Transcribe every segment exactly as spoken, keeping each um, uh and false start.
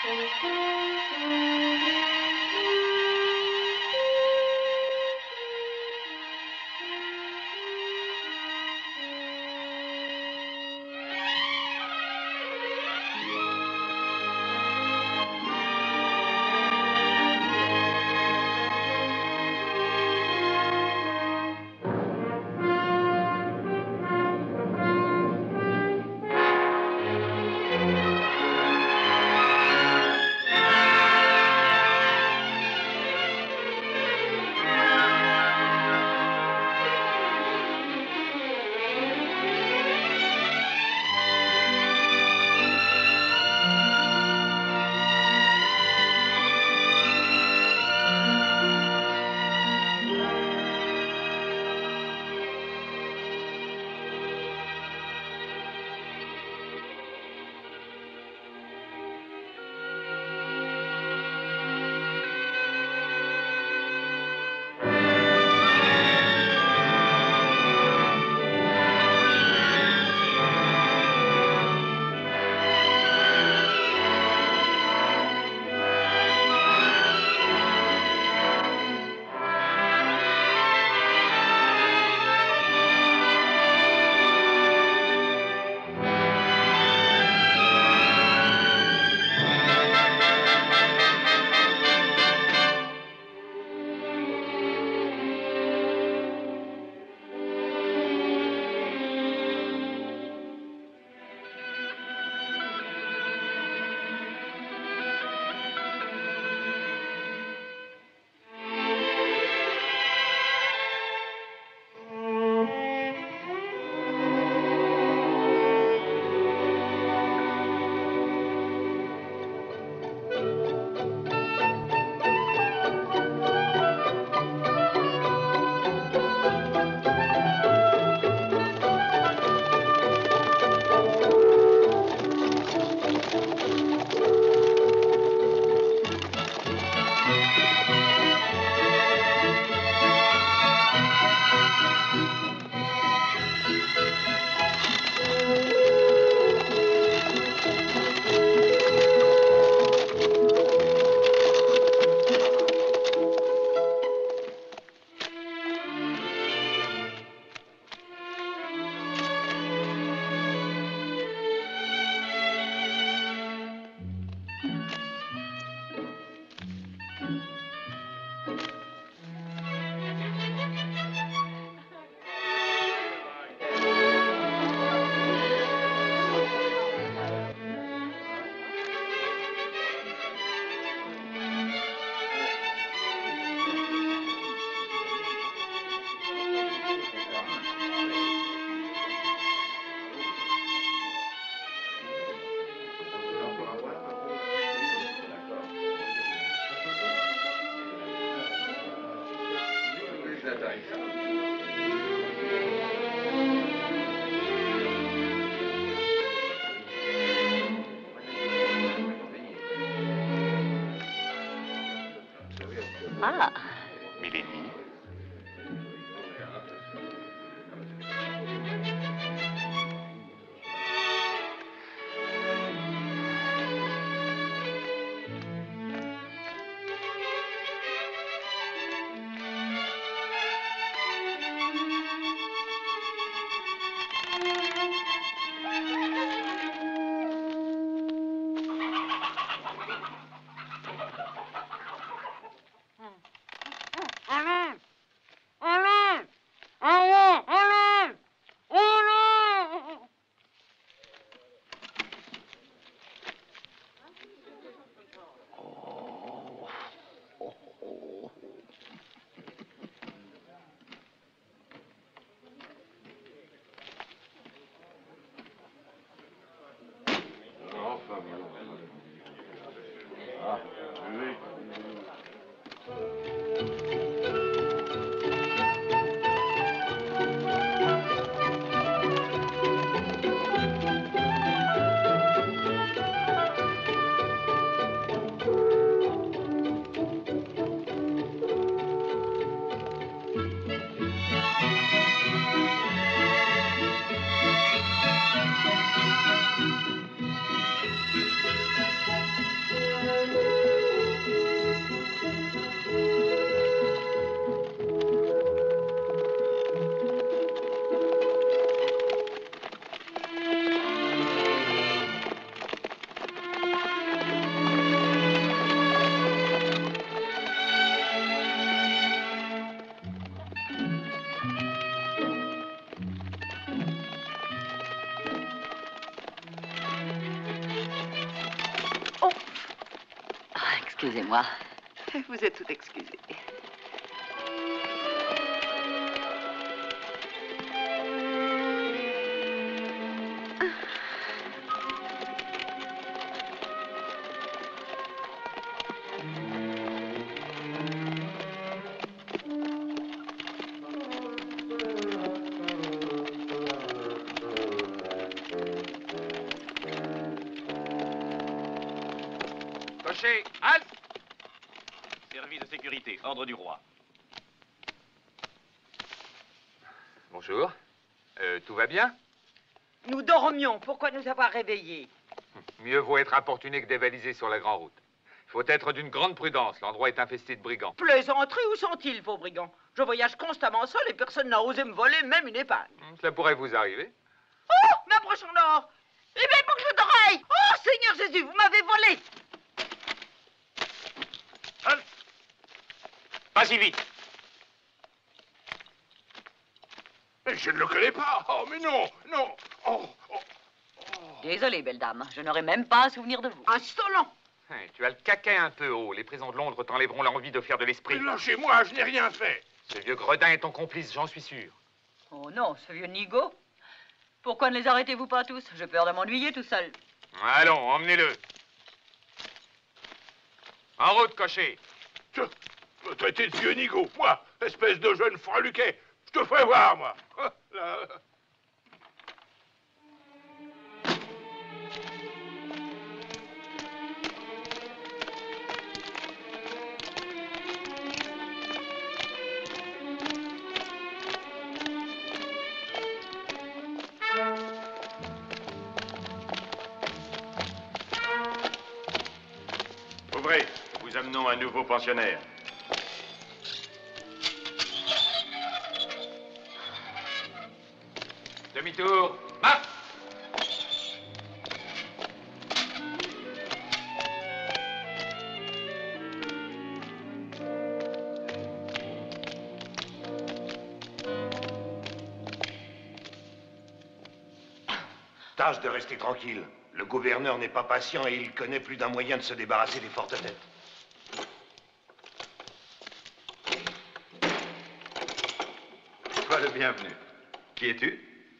Ah. Mille et demi. Excusez-moi. Vous êtes tout excusé. Cocher, halte! Service de sécurité, ordre du roi. Bonjour. Euh, tout va bien? Nous dormions. Pourquoi nous avoir réveillés? Mieux vaut être importuné que dévalisé sur la grande route. Il faut être d'une grande prudence. L'endroit est infesté de brigands. Plaisanterie, où sont-ils, vos brigands? Je voyage constamment seul et personne n'a osé me voler, même une épingle. Cela pourrait vous arriver. Oh, ma broche en or! Et mes boucles d'oreilles! Oh, Seigneur Jésus, vous m'avez volé! Halte! Pas si vite! Mais je ne le connais pas. Oh, mais non, non. Oh, oh, oh. Désolée, belle dame. Je n'aurai même pas un souvenir de vous. Insolent! Hein, tu as le caquet un peu haut. Les prisons de Londres t'enlèveront l'envie de faire de l'esprit. Mais lâchez-moi, je n'ai rien fait. Ce vieux gredin est ton complice, j'en suis sûr. Oh non, ce vieux nigo. Pourquoi ne les arrêtez-vous pas tous? J'ai peur de m'ennuyer tout seul. Allons, emmenez-le. En route, cocher. Je peux traiter de vieux nigo, moi, espèce de jeune freluquet. Je te ferai voir, moi. Ah, là. Ouvrez, nous amenons un nouveau pensionnaire. Demi-tour, marche! Tâche de rester tranquille. Le gouverneur n'est pas patient et il connaît plus d'un moyen de se débarrasser des fortes têtes. Sois le bienvenu. Qui es-tu?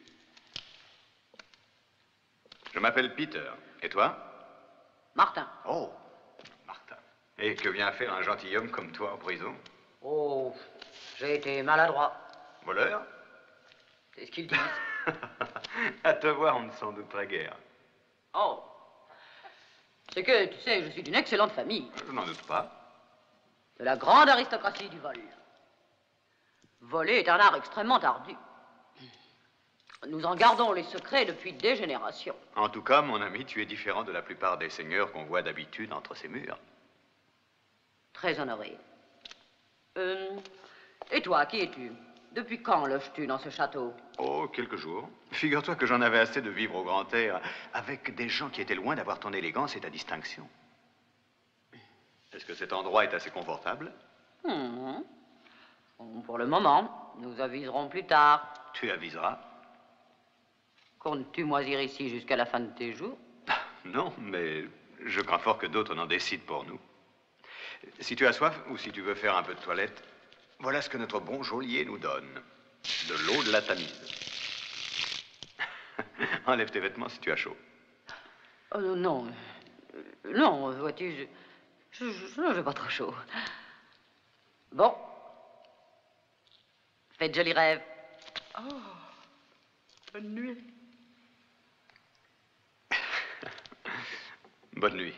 Je m'appelle Peter. Et toi? Martin. Oh, Martin. Et que vient faire un gentilhomme comme toi en prison? Oh, j'ai été maladroit. Voleur? C'est ce qu'ils disent. À te voir, on ne s'en douterait guère. Oh. C'est que, tu sais, je suis d'une excellente famille. Je n'en doute pas. De la grande aristocratie du vol. Voler est un art extrêmement ardu. Nous en gardons les secrets depuis des générations. En tout cas, mon ami, tu es différent de la plupart des seigneurs qu'on voit d'habitude entre ces murs. Très honoré. Euh, et toi, qui es-tu? Depuis quand loges-tu dans ce château? Oh, quelques jours. Figure-toi que j'en avais assez de vivre au grand air avec des gens qui étaient loin d'avoir ton élégance et ta distinction. Est-ce que cet endroit est assez confortable? Hmm. Bon, pour le moment, nous aviserons plus tard. Tu aviseras. Comptes-tu moisir ici jusqu'à la fin de tes jours? Non, mais je crains fort que d'autres n'en décident pour nous. Si tu as soif ou si tu veux faire un peu de toilette, voilà ce que notre bon geôlier nous donne. De l'eau de la Tamise. Enlève tes vêtements si tu as chaud. Oh non, euh, non, vois-tu, je, je, je n'ai pas trop chaud. Bon. Faites de jolis rêves. Oh, bonne nuit. Bonne nuit.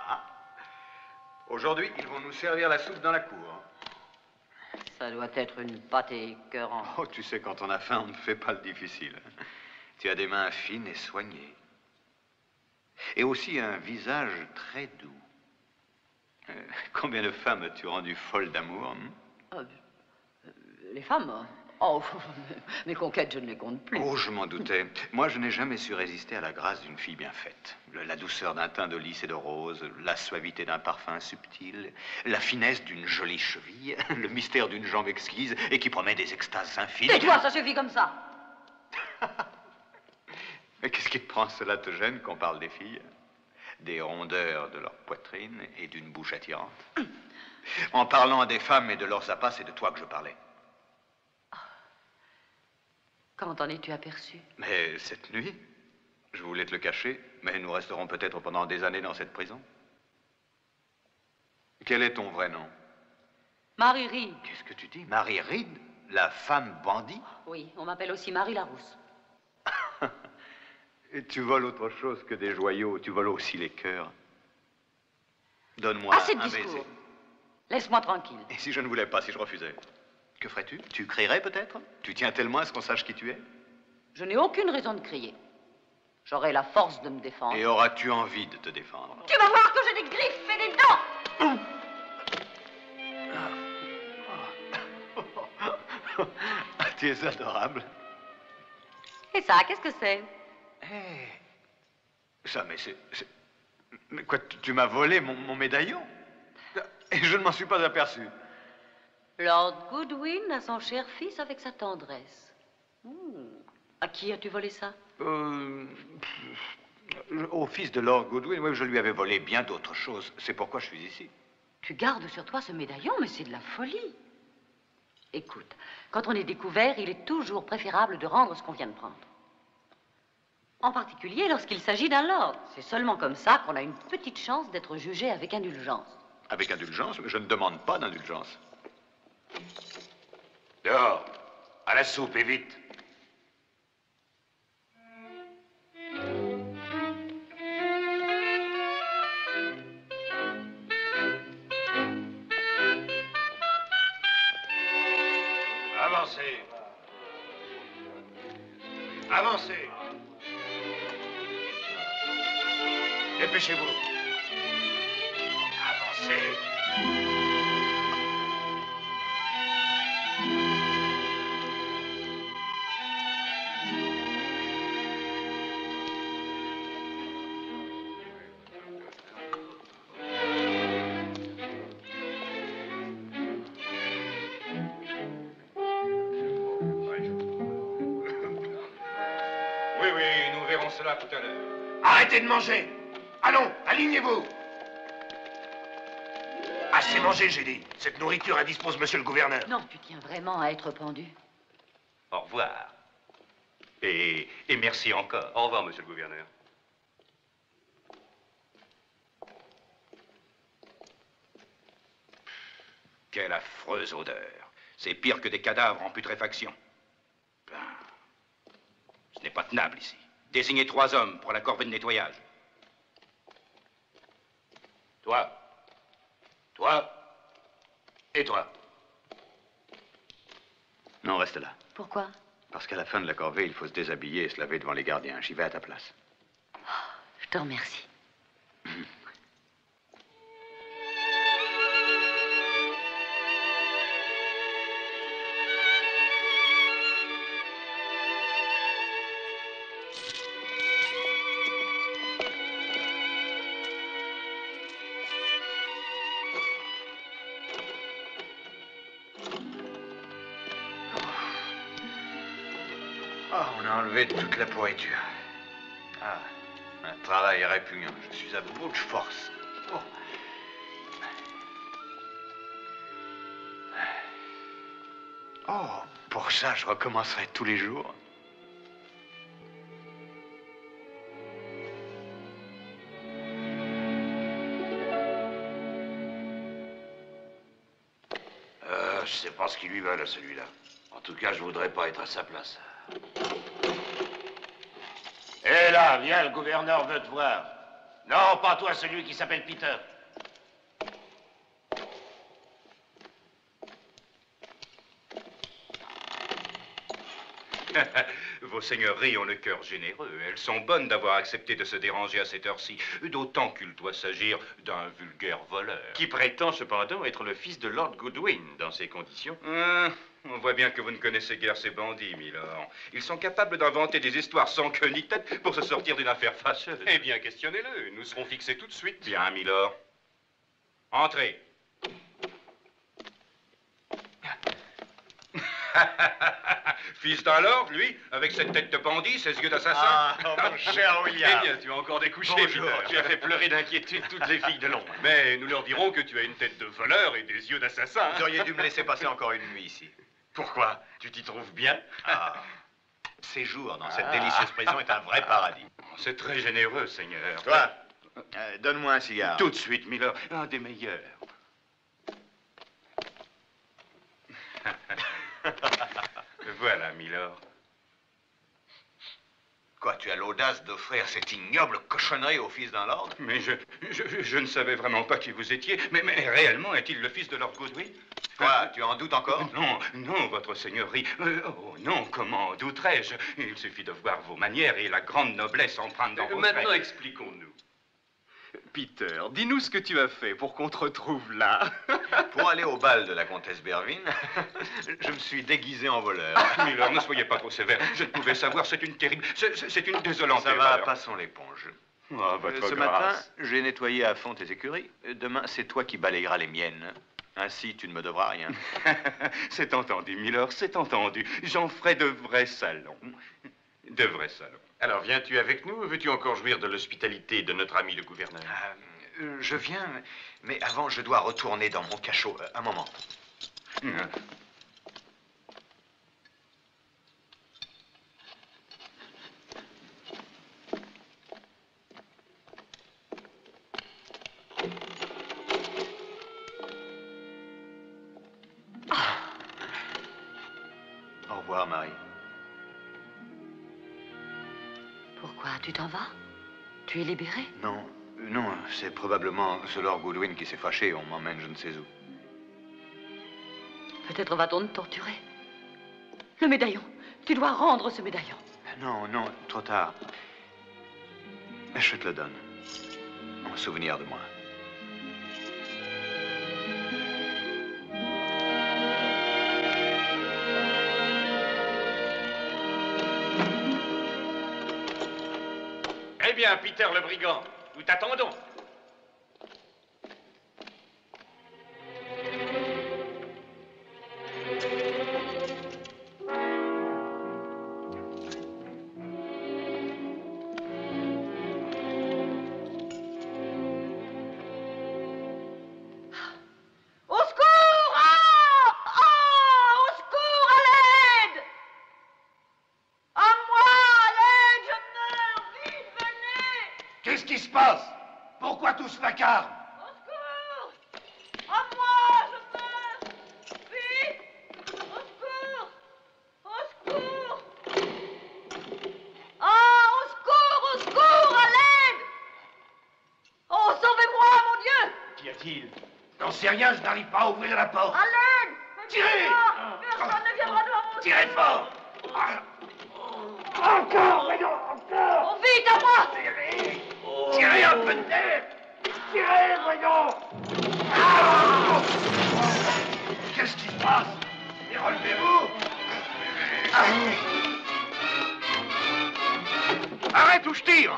Ah. Aujourd'hui, ils vont nous servir la soupe dans la cour. Ça doit être une pâte écœurante. Oh, tu sais, quand on a faim, on ne fait pas le difficile. Tu as des mains fines et soignées. Et aussi un visage très doux. Euh, combien de femmes as-tu rendu folles d'amour hein? euh, Les femmes? Oh, mes conquêtes, je ne les compte plus. Oh, je m'en doutais. Moi, je n'ai jamais su résister à la grâce d'une fille bien faite. Le- La douceur d'un teint de lys et de rose, la suavité d'un parfum subtil, la finesse d'une jolie cheville, le mystère d'une jambe exquise et qui promet des extases infinies. Tais-toi, ça suffit comme ça. Mais qu'est-ce qui te prend? Cela te gêne qu'on parle des filles? Des rondeurs de leur poitrine et d'une bouche attirante. En parlant des femmes et de leurs appâts, c'est de toi que je parlais. Quand en es-tu aperçu? Mais cette nuit, je voulais te le cacher, mais nous resterons peut-être pendant des années dans cette prison. Quel est ton vrai nom? Marie Reed. Qu'est-ce que tu dis? Marie Reed, la femme bandit? Oui, on m'appelle aussi Marie Larousse. Et tu voles autre chose que des joyaux, tu voles aussi les cœurs. Donne-moi Assez de un discours. baiser. Laisse-moi tranquille. Et si je ne voulais pas, si je refusais? Que ferais-tu? Tu crierais peut-être? Tu tiens tellement à ce qu'on sache qui tu es? Je n'ai aucune raison de crier. J'aurai la force de me défendre. Et auras-tu envie de te défendre? Tu vas voir que j'ai des griffes et des dents. Ah, tu es adorable. Et ça, qu'est-ce que c'est? Eh, ça, mais c'est... c'est- Mais quoi, tu, tu m'as volé mon, mon médaillon? Et je ne m'en suis pas aperçu. Lord Goodwin a son cher fils avec sa tendresse. Hmm. À qui as-tu volé ça? Euh, pff, au fils de Lord Goodwin, oui, je lui avais volé bien d'autres choses. C'est pourquoi je suis ici. Tu gardes sur toi ce médaillon, mais c'est de la folie. Écoute, quand on est découvert, il est toujours préférable de rendre ce qu'on vient de prendre. En particulier lorsqu'il s'agit d'un lord. C'est seulement comme ça qu'on a une petite chance d'être jugé avec indulgence. Avec indulgence, mais je ne demande pas d'indulgence. Dehors, à la soupe, et vite. Avancez. Avancez. Dépêchez-vous. Avancez. Oui, oui, nous verrons cela tout à l'heure. Arrêtez de manger. Allons, alignez-vous. Assez mangé, j'ai dit. Cette nourriture indispose monsieur le gouverneur. Non, tu tiens vraiment à être pendu. Au revoir. Et, et merci encore. Au revoir, monsieur le gouverneur. Quelle affreuse odeur. C'est pire que des cadavres en putréfaction. Ben, ce n'est pas tenable ici. Désignez trois hommes pour la corvée de nettoyage. Toi. Toi. Et toi. Non, reste là. Pourquoi? Parce qu'à la fin de la corvée, il faut se déshabiller et se laver devant les gardiens. J'y vais à ta place. Je te remercie. Ah, on a enlevé toute la pourriture. Ah, un travail répugnant. Je suis à bout de force. Oh. Oh, pour ça, je recommencerai tous les jours. Euh, je sais pas ce qu'ils lui veulent à celui-là. En tout cas, je voudrais pas être à sa place. Hé là, viens, le gouverneur veut te voir. Non, pas toi, celui qui s'appelle Peter. Vos seigneuries ont le cœur généreux. Elles sont bonnes d'avoir accepté de se déranger à cette heure-ci, d'autant qu'il doit s'agir d'un vulgaire voleur. Qui prétend cependant être le fils de Lord Goodwin dans ces conditions. Ah, on voit bien que vous ne connaissez guère ces bandits, Milord. Ils sont capables d'inventer des histoires sans queue ni tête pour se sortir d'une affaire fâcheuse. Eh bien, questionnez-le. Nous serons fixés tout de suite. Bien, Milord. Entrez. Fils d'un lord, lui, avec cette tête de bandit, ses yeux d'assassin. Ah, oh, mon cher William. Eh bien, tu as encore découché, Bonjour. Peter. Tu as fait pleurer d'inquiétude toutes les filles de Londres. Mais nous leur dirons que tu as une tête de voleur et des yeux d'assassin. Vous auriez dû me laisser passer encore une nuit ici. Pourquoi? Tu t'y trouves bien? Ah. Séjour dans cette délicieuse prison est un vrai paradis. C'est très généreux, Seigneur. Toi, euh, donne-moi un cigare. Tout de suite, Milord. Un des meilleurs. Voilà, Milord. Quoi, tu as l'audace d'offrir cette ignoble cochonnerie au fils d'un lord? Mais je, je, je ne savais vraiment pas qui vous étiez. Mais, mais réellement, est-il le fils de Lord Goodwin? Quoi, tu en doutes encore? Non, non, votre seigneurie. Euh, oh non, comment en douterais-je? Il suffit de voir vos manières et la grande noblesse empreinte dans vos traits. Maintenant, expliquons-nous. Peter, dis-nous ce que tu as fait pour qu'on te retrouve là. Pour aller au bal de la comtesse Bervin, je me suis déguisé en voleur. Milord, ne soyez pas trop sévère. Je ne pouvais savoir, c'est une terrible... C'est c'est une désolante Ça va, erreur. passons l'éponge. Ah, votre Euh, Ce grâce. matin, j'ai nettoyé à fond tes écuries. Euh, Demain, c'est toi qui balayeras les miennes. Ainsi, tu ne me devras rien. C'est entendu, Milord, c'est entendu. J'en ferai de vrais salons. De vrais salons. Alors, viens-tu avec nous ou veux-tu encore jouir de l'hospitalité de notre ami le gouverneur? Euh, euh, je viens, mais avant, je dois retourner dans mon cachot. Euh, un moment. Ah. Au revoir, Marie. Pourquoi? Tu t'en vas? Tu es libéré? Non, euh, non, c'est probablement ce Lord Goodwin qui s'est fâché. On m'emmène je ne sais où. Peut-être va-t-on te torturer. Le médaillon. Tu dois rendre ce médaillon. Non, non, trop tard. Je te le donne. En souvenir de moi. Eh bien, Peter le brigand, nous t'attendons. Au secours! Ah! Ah! Au secours, à l'aide! À moi, à l'aide, je meurs! Vite, venez! Qu'est-ce qui se passe? Pourquoi tout ce vacarme? Au secours! À moi, je meurs! Vite! Au secours! Au secours! Ah! Au secours! Au secours! À l'aide! Oh, sauvez-moi, mon Dieu! Qu'y a-t-il? J'en sais rien, je n'arrive pas à ouvrir la porte. À l'aide! Tirez! Personne ne viendra devant mon Tirez fort! Encore, voyons, encore! Oh, vite, à moi! Tirez un peu de terre! Tirez, voyons! Ah! Qu'est-ce qui se passe? Et relevez-vous! Arrête ou je tire!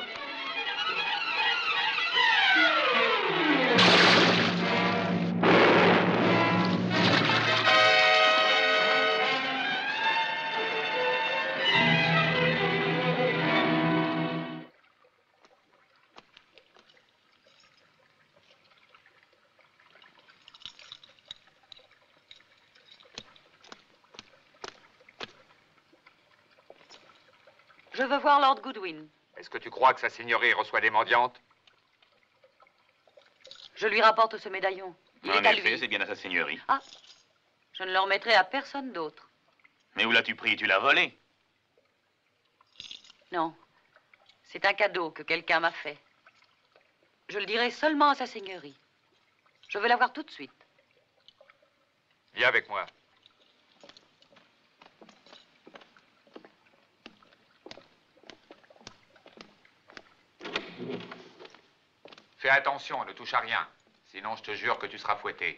Je veux voir Lord Goodwin. Est-ce que tu crois que sa seigneurie reçoit des mendiantes? Je lui rapporte ce médaillon. Il En est à effet, lui. c'est bien à sa seigneurie. Ah, je ne le remettrai à personne d'autre. Mais où l'as-tu pris? Tu l'as volé? Non, c'est un cadeau que quelqu'un m'a fait. Je le dirai seulement à sa seigneurie. Je veux la voir tout de suite. Viens avec moi. Fais attention, ne touche à rien. Sinon, je te jure que tu seras fouetté.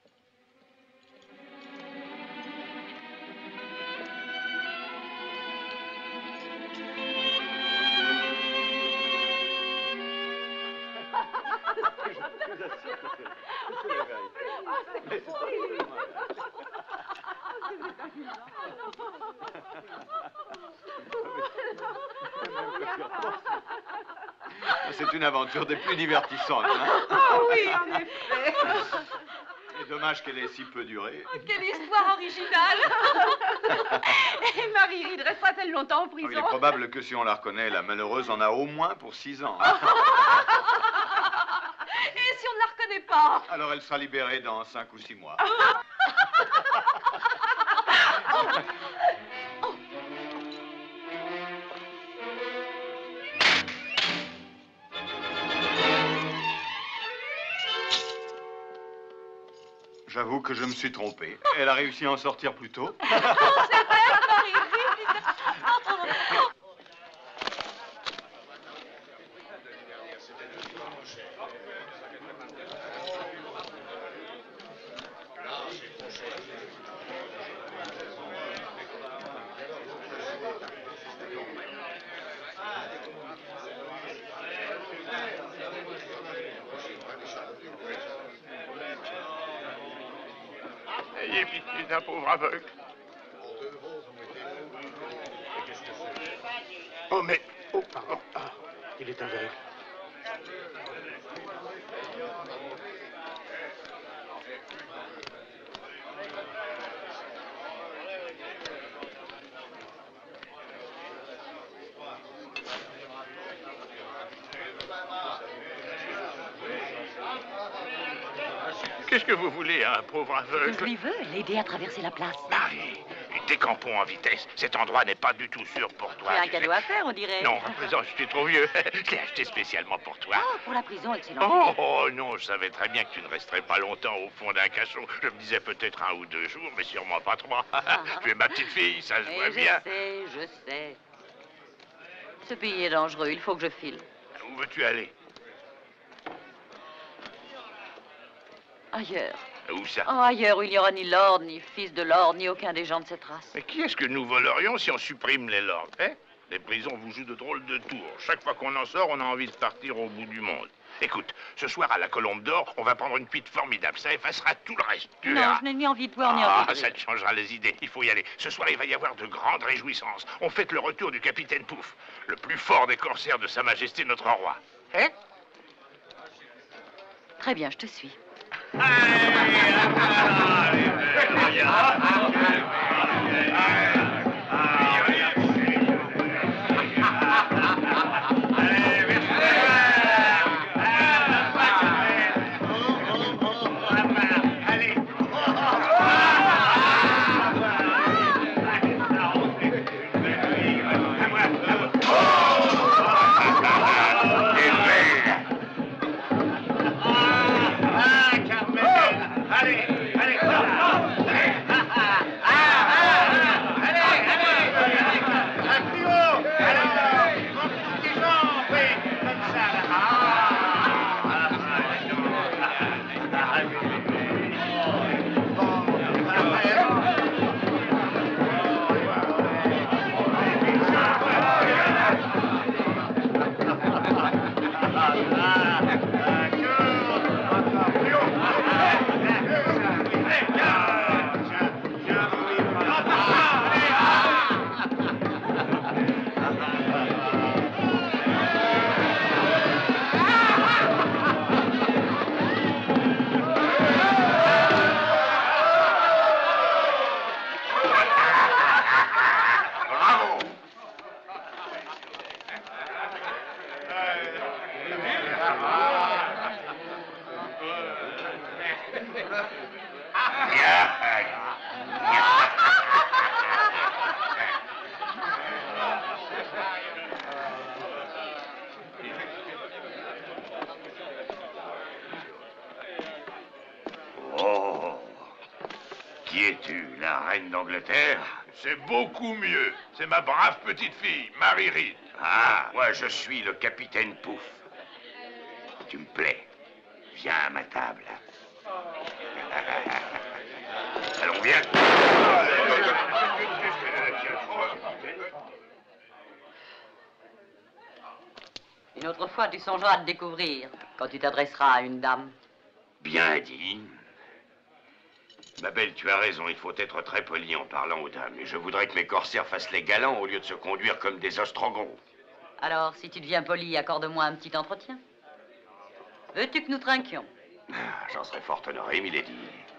C'est une aventure des plus divertissantes, hein? Ah oui, en effet. Et dommage qu'elle ait si peu duré. Quelle histoire originale. Et Marie Reed restera-t-elle longtemps en prison? Il est probable que si on la reconnaît, la malheureuse en a au moins pour six ans. Et si on ne la reconnaît pas? Alors elle sera libérée dans cinq ou six mois. J'avoue que je me suis trompé. Elle a réussi à en sortir plus tôt. Ayez pitié d'un pauvre aveugle. Oh, mais... Oh, pardon. Ah, il est aveugle. Qu'est-ce que vous voulez, un pauvre aveugle? Je lui veux l'aider à traverser la place. Marie, décampons en vitesse. Cet endroit n'est pas du tout sûr pour toi. C'est un cadeau à faire, on dirait. Non, à présent, je suis trop vieux. Je l'ai acheté spécialement pour toi. Ah, pour la prison, excellent. Oh, oh, non, je savais très bien que tu ne resterais pas longtemps au fond d'un cachot. Je me disais peut-être un ou deux jours, mais sûrement pas trois. Tu es ma petite fille, ça se Et voit je bien. sais, je sais. Ce pays est dangereux, il faut que je file. Où veux-tu aller? Ailleurs. Où ça? Oh, ailleurs où il n'y aura ni lord, ni fils de lord, ni aucun des gens de cette race. Mais qui est-ce que nous volerions si on supprime les lords, hein? Les prisons vous jouent de drôles de tours. Chaque fois qu'on en sort, on a envie de partir au bout du monde. Écoute, ce soir à la Colombe d'Or, on va prendre une cuite formidable. Ça effacera tout le reste. Tu non, verras. je n'ai ni envie de boire, ni Ah, envie de ça rire. te changera les idées. Il faut y aller. Ce soir, il va y avoir de grandes réjouissances. On fête le retour du capitaine Pouf, le plus fort des corsaires de Sa Majesté notre roi. Hein? Très bien, je te suis. Qui es-tu, la reine d'Angleterre? C'est beaucoup mieux. C'est ma brave petite fille, Mary Read. Ah, moi je suis le capitaine Pouf. Tu me plais. Viens à ma table. Allons, viens. Une autre fois, tu songeras à te découvrir quand tu t'adresseras à une dame. Bien dit. Ma belle, tu as raison, il faut être très poli en parlant aux dames. Et je voudrais que mes corsaires fassent les galants au lieu de se conduire comme des ostrogons. Alors, si tu deviens poli, accorde-moi un petit entretien. Veux-tu que nous trinquions? Ah, j'en serais fort honoré, milady.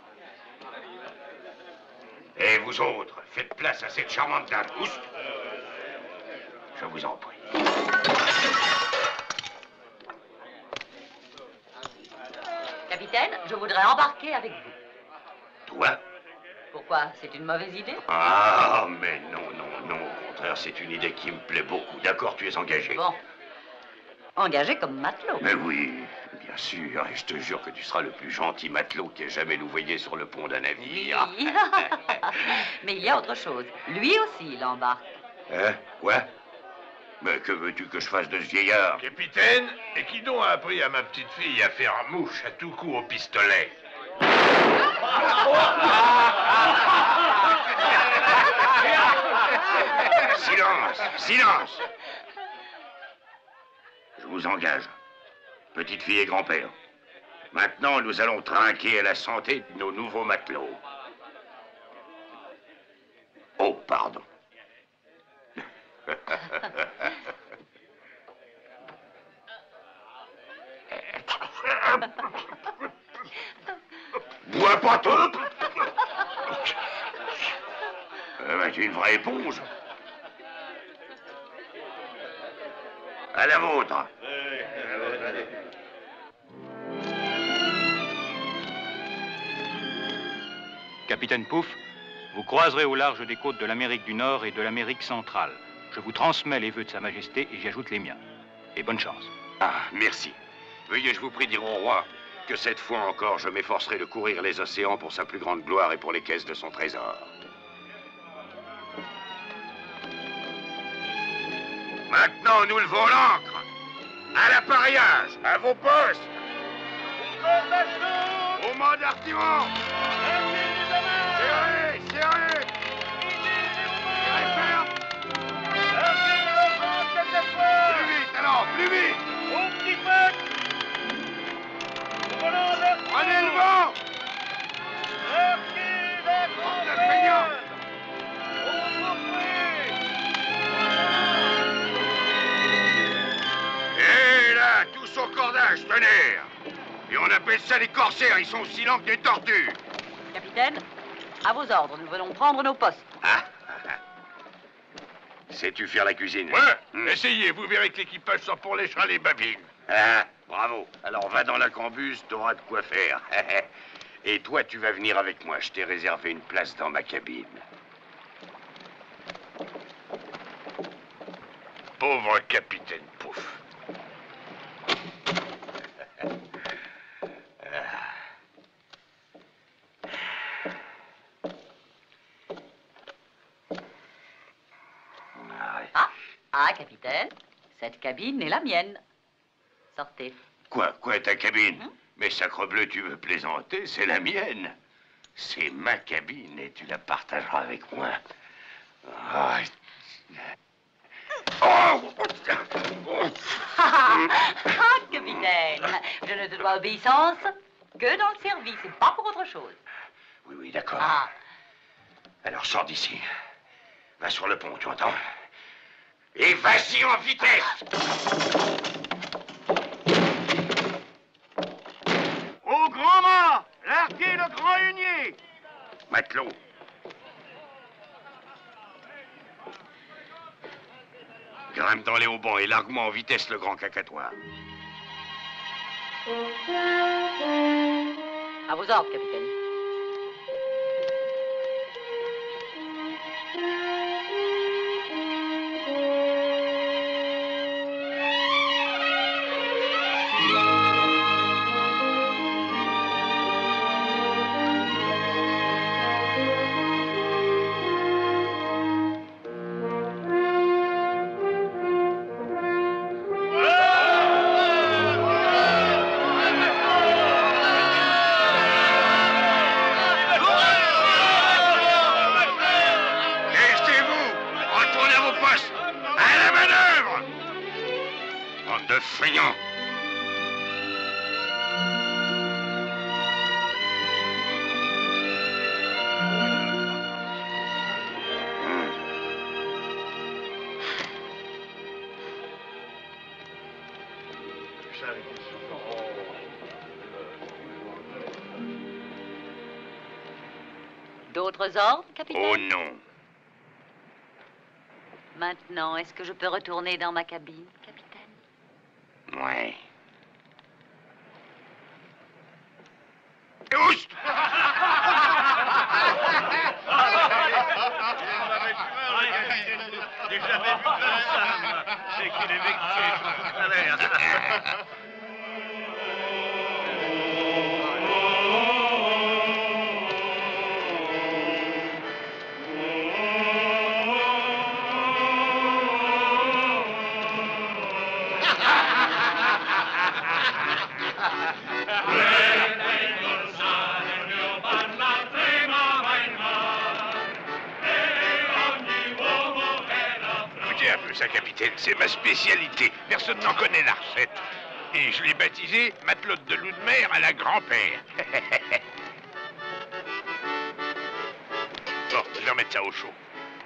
Et vous autres, faites place à cette charmante dame. Oust. Je vous en prie. Capitaine, je voudrais embarquer avec vous. Toi? Pourquoi? C'est une mauvaise idée? Ah, mais non, non, non. Au contraire, c'est une idée qui me plaît beaucoup. D'accord, tu es engagé. Bon. Engagé comme matelot. Mais oui, bien sûr. Et je te jure que tu seras le plus gentil matelot qui ait jamais louvoyé sur le pont d'un navire. Oui. Mais il y a autre chose. Lui aussi, il embarque. Hein? Quoi? Mais que veux-tu que je fasse de ce vieillard? Capitaine, et qui donc a appris à ma petite fille à faire mouche à tout coup au pistolet? Silence! Silence! Je vous engage. Petite fille et grand-père. Maintenant, nous allons trinquer à la santé de nos nouveaux matelots. Oh, pardon. Bois pas tout. Euh, ben, tu es une vraie éponge. À la vôtre. Capitaine Pouf, vous croiserez au large des côtes de l'Amérique du Nord et de l'Amérique centrale. Je vous transmets les vœux de Sa Majesté et j'y ajoute les miens. Et bonne chance. Ah, merci. Veuillez, je vous prie, dire au roi que cette fois encore, je m'efforcerai de courir les océans pour sa plus grande gloire et pour les caisses de son trésor. Maintenant, nous levons l'ancre. À l'appareillage, à vos postes. Au mode d'artiment. Serrez, serrez. Serrez ferme. Plus vite, alors, plus vite. Prenez le vent. La feignante. Et là, tous au cordage, tonnerre. Et on appelle ça des corsaires, ils sont aussi lents que des tortues. Capitaine, à vos ordres, nous venons prendre nos postes. Ah. Sais-tu faire la cuisine? Ouais, Hmm. essayez, vous verrez que l'équipage sort pour les chats les babines. Ah, bravo. Alors va dans la cambuse, t'auras de quoi faire. Et toi, tu vas venir avec moi. Je t'ai réservé une place dans ma cabine. Pauvre capitaine Pouf. Ah, ah, capitaine, cette cabine est la mienne. Sortez. Quoi? Quoi, ta cabine? Hein? Mais sacrebleu, tu veux plaisanter? C'est la mienne. C'est ma cabine et tu la partageras avec moi. Ah. Oh! Ah, capitaine, je ne te dois obéissance que dans le service et pas pour autre chose. Oui, oui, d'accord. Ah, Alors sors d'ici. Va sur le pont, tu entends? Et vas-y en vitesse! Au grand mât, larguez le grand hunier. Matelot. Grimpe dans les haubans et largue-moi en vitesse le grand cacatoire. à vos ordres, capitaine. feignant. D'autres ordres, capitaine? Oh non. Maintenant, est-ce que je peux retourner dans ma cabine, capitaine? Ouais. Tous! J'ai jamais vu personne. C'est qu'il est vexé. Écoutez un peu ça, capitaine, c'est ma spécialité. Personne n'en connaît la recette. Et je l'ai baptisé matelote de loup de mer à la grand-père. Bon, je vais remettre ça au chaud.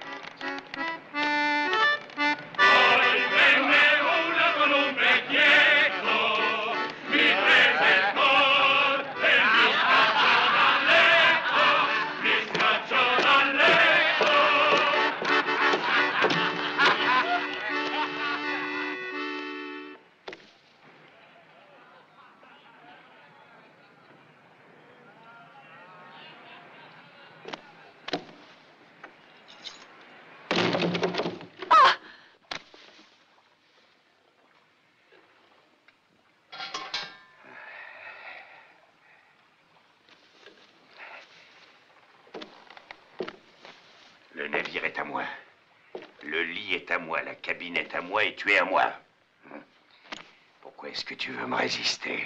Le navire est à moi. Le lit est à moi, la cabine est à moi et tu es à moi. Pourquoi est-ce que tu veux me résister?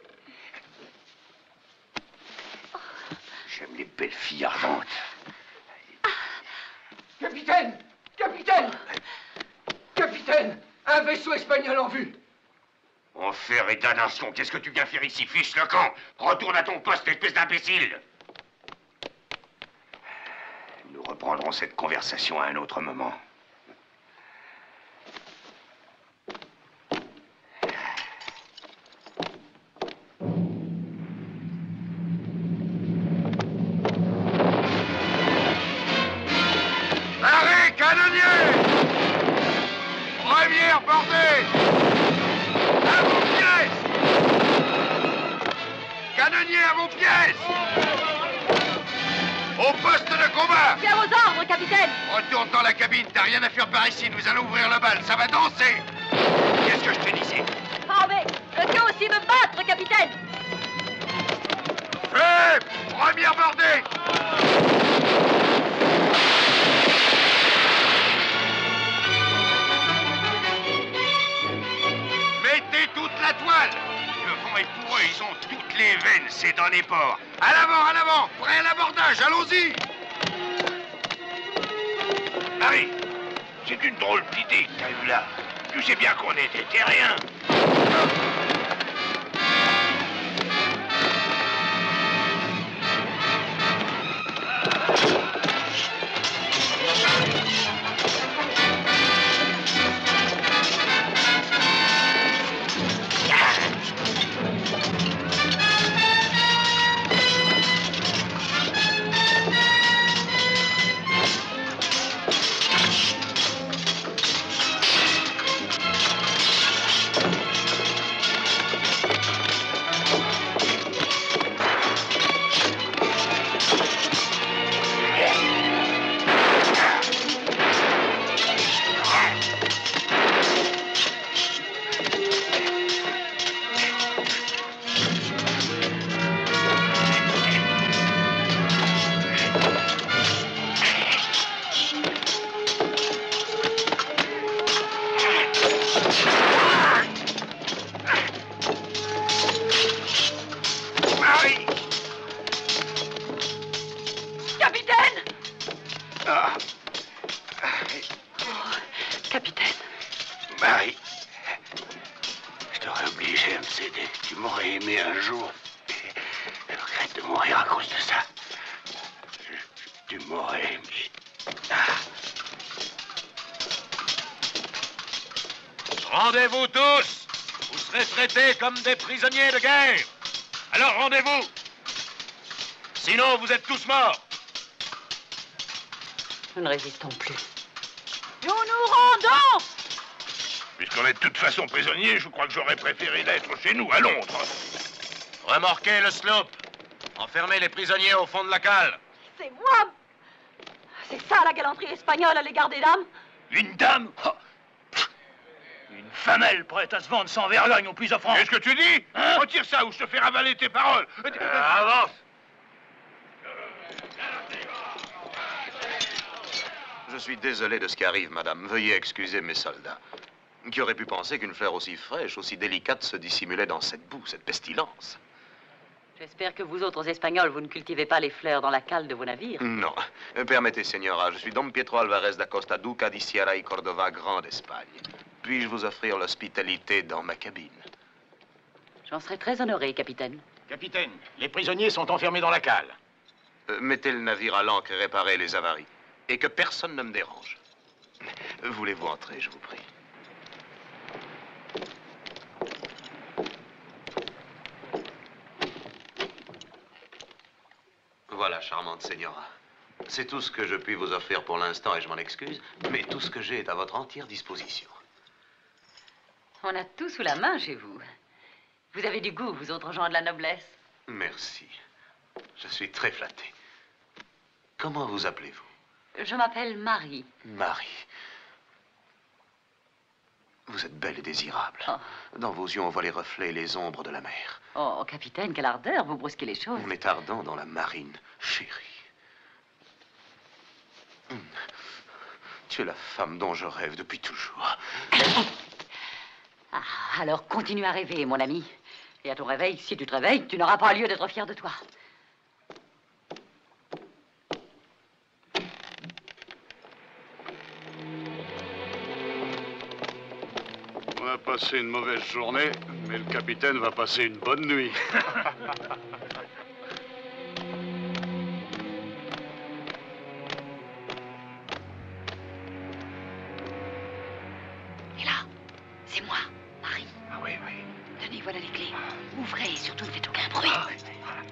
J'aime les belles filles ardentes. Capitaine! Capitaine! Capitaine! Un vaisseau espagnol en vue! Enfer et damnation, qu'est-ce que tu viens faire ici, fiche le camp? Retourne à ton poste, espèce d'imbécile! Nous reprendrons cette conversation à un autre moment. Arrêt, canonnier! Première bordée! À vos pièces! Canonnier, à vos pièces! Au poste de combat! C'est à vos ordres, capitaine! Retourne dans la cabine, t'as rien à faire par ici, nous allons ouvrir le bal, ça va danser! Qu'est-ce que je te disais? Ah, mais je peux aussi me battre, capitaine! Feu! Première bordée! Mettez toute la toile! Le vent est pour eux, ils ont toutes les veines, c'est dans les ports. À l'avant, à l'avant, prêt à l'abordage, allons-y! Harry, c'est une drôle d'idée que t'as eue là. Tu sais bien qu'on est des terriens. cause de ça, tu m'aurais mis. Ah. Rendez-vous tous. Vous serez traités comme des prisonniers de guerre. Alors rendez-vous. Sinon, vous êtes tous morts. Nous ne résistons plus. Nous nous rendons! Puisqu'on est de toute façon prisonniers, je crois que j'aurais préféré l'être chez nous, à Londres. Remorquez le sloop. Enfermez les prisonniers au fond de la cale. C'est moi! C'est ça la galanterie espagnole à l'égard des dames? Une dame? Oh. Une femelle prête à se vendre sans vergogne au plus offrant. Qu'est-ce que tu dis? Hein? Retire ça ou je te fais ravaler tes paroles. Euh, avance. Je suis désolé de ce qui arrive, madame. Veuillez excuser mes soldats. Qui aurait pu penser qu'une fleur aussi fraîche, aussi délicate se dissimulait dans cette boue, cette pestilence? J'espère que vous autres Espagnols, vous ne cultivez pas les fleurs dans la cale de vos navires. Non. Permettez, señora, je suis Dom Pietro Alvarez da Costa, duca di Sierra y Cordova, Grand d'Espagne. Puis-je vous offrir l'hospitalité dans ma cabine? J'en serais très honoré, capitaine. Capitaine, les prisonniers sont enfermés dans la cale. Euh, mettez le navire à l'ancre et réparez les avaries. Et que personne ne me dérange. Voulez-vous entrer, je vous prie? Voilà, charmante señora. C'est tout ce que je puis vous offrir pour l'instant et je m'en excuse, mais tout ce que j'ai est à votre entière disposition. On a tout sous la main chez vous. Vous avez du goût, vous autres gens de la noblesse. Merci. Je suis très flatté. Comment vous appelez-vous? Je m'appelle Marie. Marie. Vous êtes belle et désirable. Oh. Dans vos yeux, on voit les reflets et les ombres de la mer. Oh, capitaine, quelle ardeur, vous brusquez les choses. On est ardent dans la marine, chérie. Hum. Tu es la femme dont je rêve depuis toujours. Ah, alors continue à rêver, mon ami. Et à ton réveil, si tu te réveilles, tu n'auras pas lieu d'être fier de toi. On a passé une mauvaise journée, mais le capitaine va passer une bonne nuit. Et là, c'est moi, Marie. Ah oui, oui. Tenez, voilà les clés. Ouvrez et surtout ne faites aucun bruit. Ah, oui.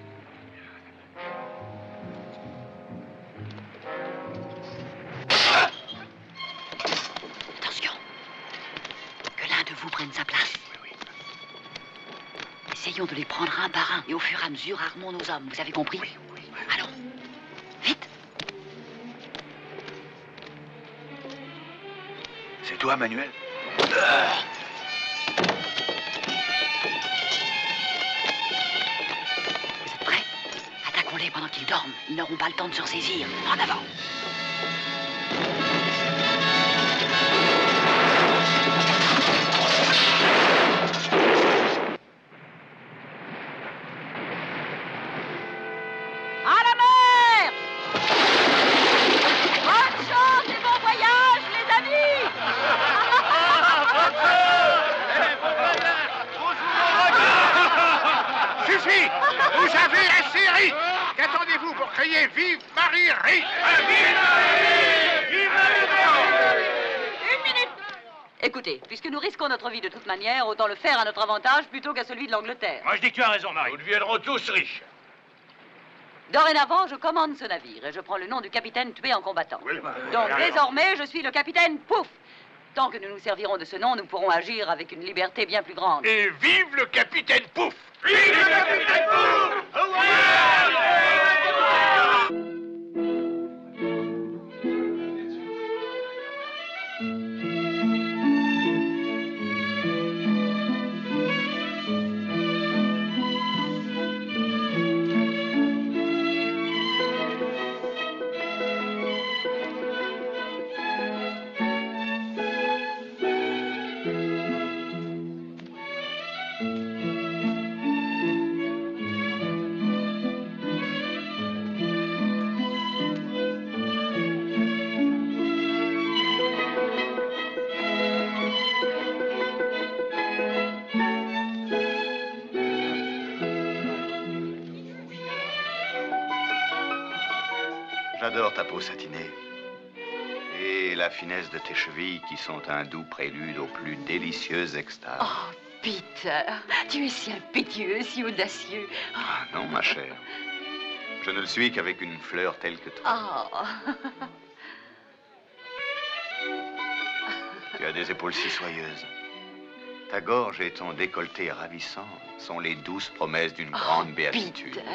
Attention. Que l'un de vous prenne sa place. Oui, oui. Essayons de les prendre un par un et au fur et à mesure armons nos hommes. Vous avez compris? Oui, oui. Allons. Vite. C'est toi, Manuel? Vous êtes prêts? Attaquons-les pendant qu'ils dorment. Ils n'auront pas le temps de se ressaisir. En avant. À la mer! Bonne chance et bon voyage, les amis! Suffit! Vous avez assez ri! Qu'attendez-vous pour crier Vive Marie rit? Une minute! Écoutez, puisque nous risquons notre vie de toute manière, autant le faire à notre avantage plutôt qu'à celui de l'Angleterre. Moi, je dis que tu as raison, Marie. Nous deviendrons tous riches. Dorénavant, je commande ce navire et je prends le nom du capitaine tué en combattant. Oui. Donc désormais, je suis le capitaine Pouf. Tant que nous nous servirons de ce nom, nous pourrons agir avec une liberté bien plus grande. Et vive le capitaine Pouf! Vive le capitaine J'adore ta peau satinée. Et la finesse de tes chevilles qui sont un doux prélude aux plus délicieuses extases. Oh, Peter, tu es si impétueux, si audacieux. Ah, non, ma chère. Je ne le suis qu'avec une fleur telle que toi. Oh. Tu as des épaules si soyeuses. Ta gorge et ton décolleté ravissant sont les douces promesses d'une grande oh, béatitude. Peter.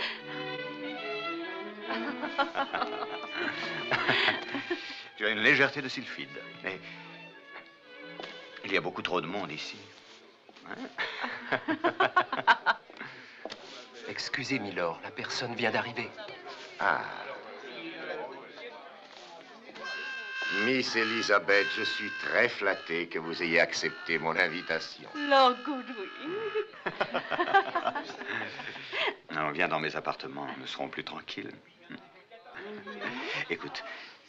Tu as une légèreté de sylphide, mais il y a beaucoup trop de monde ici. Hein? Excusez, Milord, la personne vient d'arriver. Ah. Miss Elizabeth, je suis très flatté que vous ayez accepté mon invitation. Lord Goodwin. Alors, viens dans mes appartements, nous serons plus tranquilles. Écoute.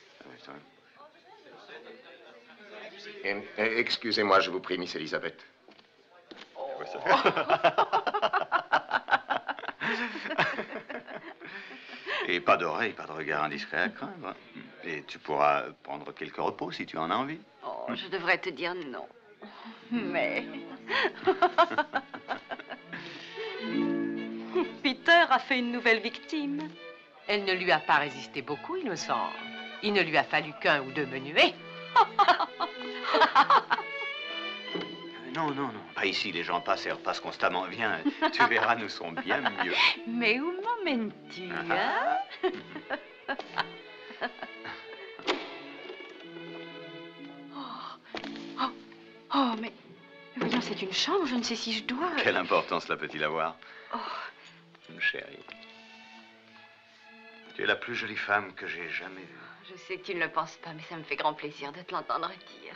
Eh, eh, Excusez-moi, je vous prie, Miss Elizabeth. Oh. Et pas d'oreilles, pas de regard indiscret à craindre. Et tu pourras prendre quelques repos si tu en as envie. Oh, je devrais te dire non. Mais... Peter a fait une nouvelle victime. Elle ne lui a pas résisté beaucoup, il me semble. Il ne lui a fallu qu'un ou deux menuets. Non, non, non, pas ici. Les gens passent et repassent constamment. Viens, tu verras, nous serons bien mieux. Mais où m'emmènes-tu, hein? oh, oh, oh, mais... Voyons, c'est une chambre, je ne sais si je dois... Quelle importance la peut-il avoir? Oh. Chérie, tu es la plus jolie femme que j'ai jamais vue. Je sais que tu ne le penses pas, mais ça me fait grand plaisir de te l'entendre dire.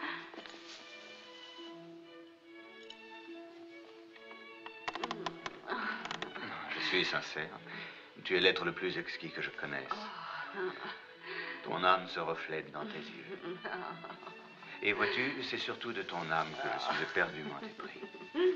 Je suis sincère. Tu es l'être le plus exquis que je connaisse. Ton âme se reflète dans tes yeux. Et vois-tu, c'est surtout de ton âme que je suis éperdument épris.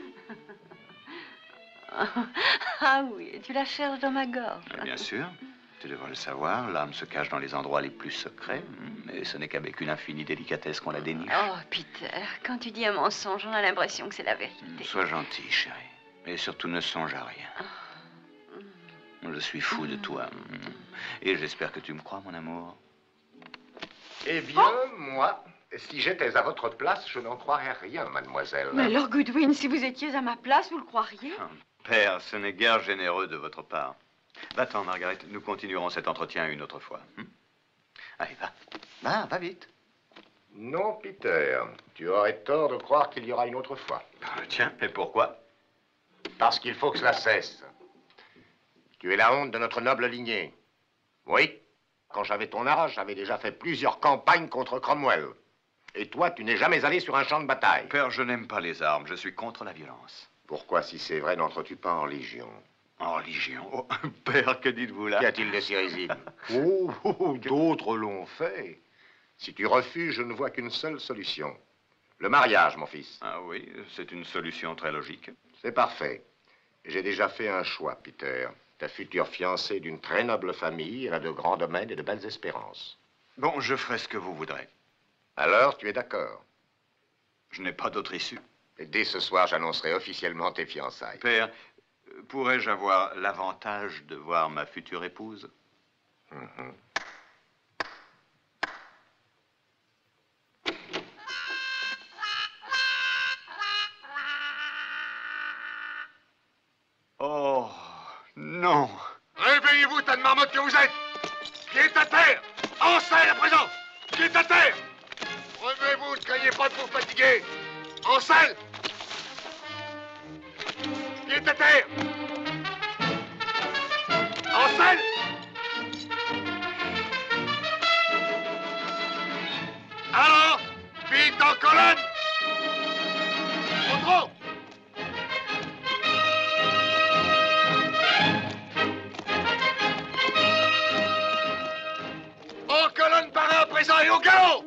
Ah oui, tu la cherches dans ma gorge. Bien sûr, tu devrais le savoir, l'âme se cache dans les endroits les plus secrets, mais ce n'est qu'avec une infinie délicatesse qu'on la déniche. Oh, Peter, quand tu dis un mensonge, on a l'impression que c'est la vérité. Sois gentil, chérie, et surtout ne songe à rien. Je suis fou de toi, et j'espère que tu me crois, mon amour. Eh bien, oh. moi, si j'étais à votre place, je n'en croirais rien, mademoiselle. Mais Lord Goodwin, si vous étiez à ma place, vous le croiriez? Père, ce n'est guère généreux de votre part. Va-t'en, Margaret, nous continuerons cet entretien une autre fois. Hm? Allez, va. Va, va vite. Non, Peter, tu aurais tort de croire qu'il y aura une autre fois. Ah, tiens, et pourquoi? Parce qu'il faut que cela cesse. Tu es la honte de notre noble lignée. Oui, quand j'avais ton âge, j'avais déjà fait plusieurs campagnes contre Cromwell. Et toi, tu n'es jamais allé sur un champ de bataille. Père, je n'aime pas les armes, je suis contre la violence. Pourquoi, si c'est vrai, n'entres-tu pas en Légion? En Légion? Oh, père, que dites-vous là? Qu'y a-t-il de si risible? Oh, oh, oh, d'autres l'ont fait. Si tu refuses, je ne vois qu'une seule solution. Le mariage, mon fils. Ah oui, c'est une solution très logique. C'est parfait. J'ai déjà fait un choix, Peter. Ta future fiancée d'une très noble famille, elle a de grands domaines et de belles espérances. Bon, je ferai ce que vous voudrez. Alors, tu es d'accord? Je n'ai pas d'autre issue. Et dès ce soir, j'annoncerai officiellement tes fiançailles. Père, pourrais-je avoir l'avantage de voir ma future épouse? Mm-hmm. Oh, non. Réveillez-vous, tas de marmottes que vous êtes! Qui est à terre? En selle à présent! Qui est à terre? Relevez-vous, ne craignez pas de vous fatiguer! En selle! Qui est à terre? En selle! Alors, vite en colonne! Au trop! En colonne par un à présent et au galop!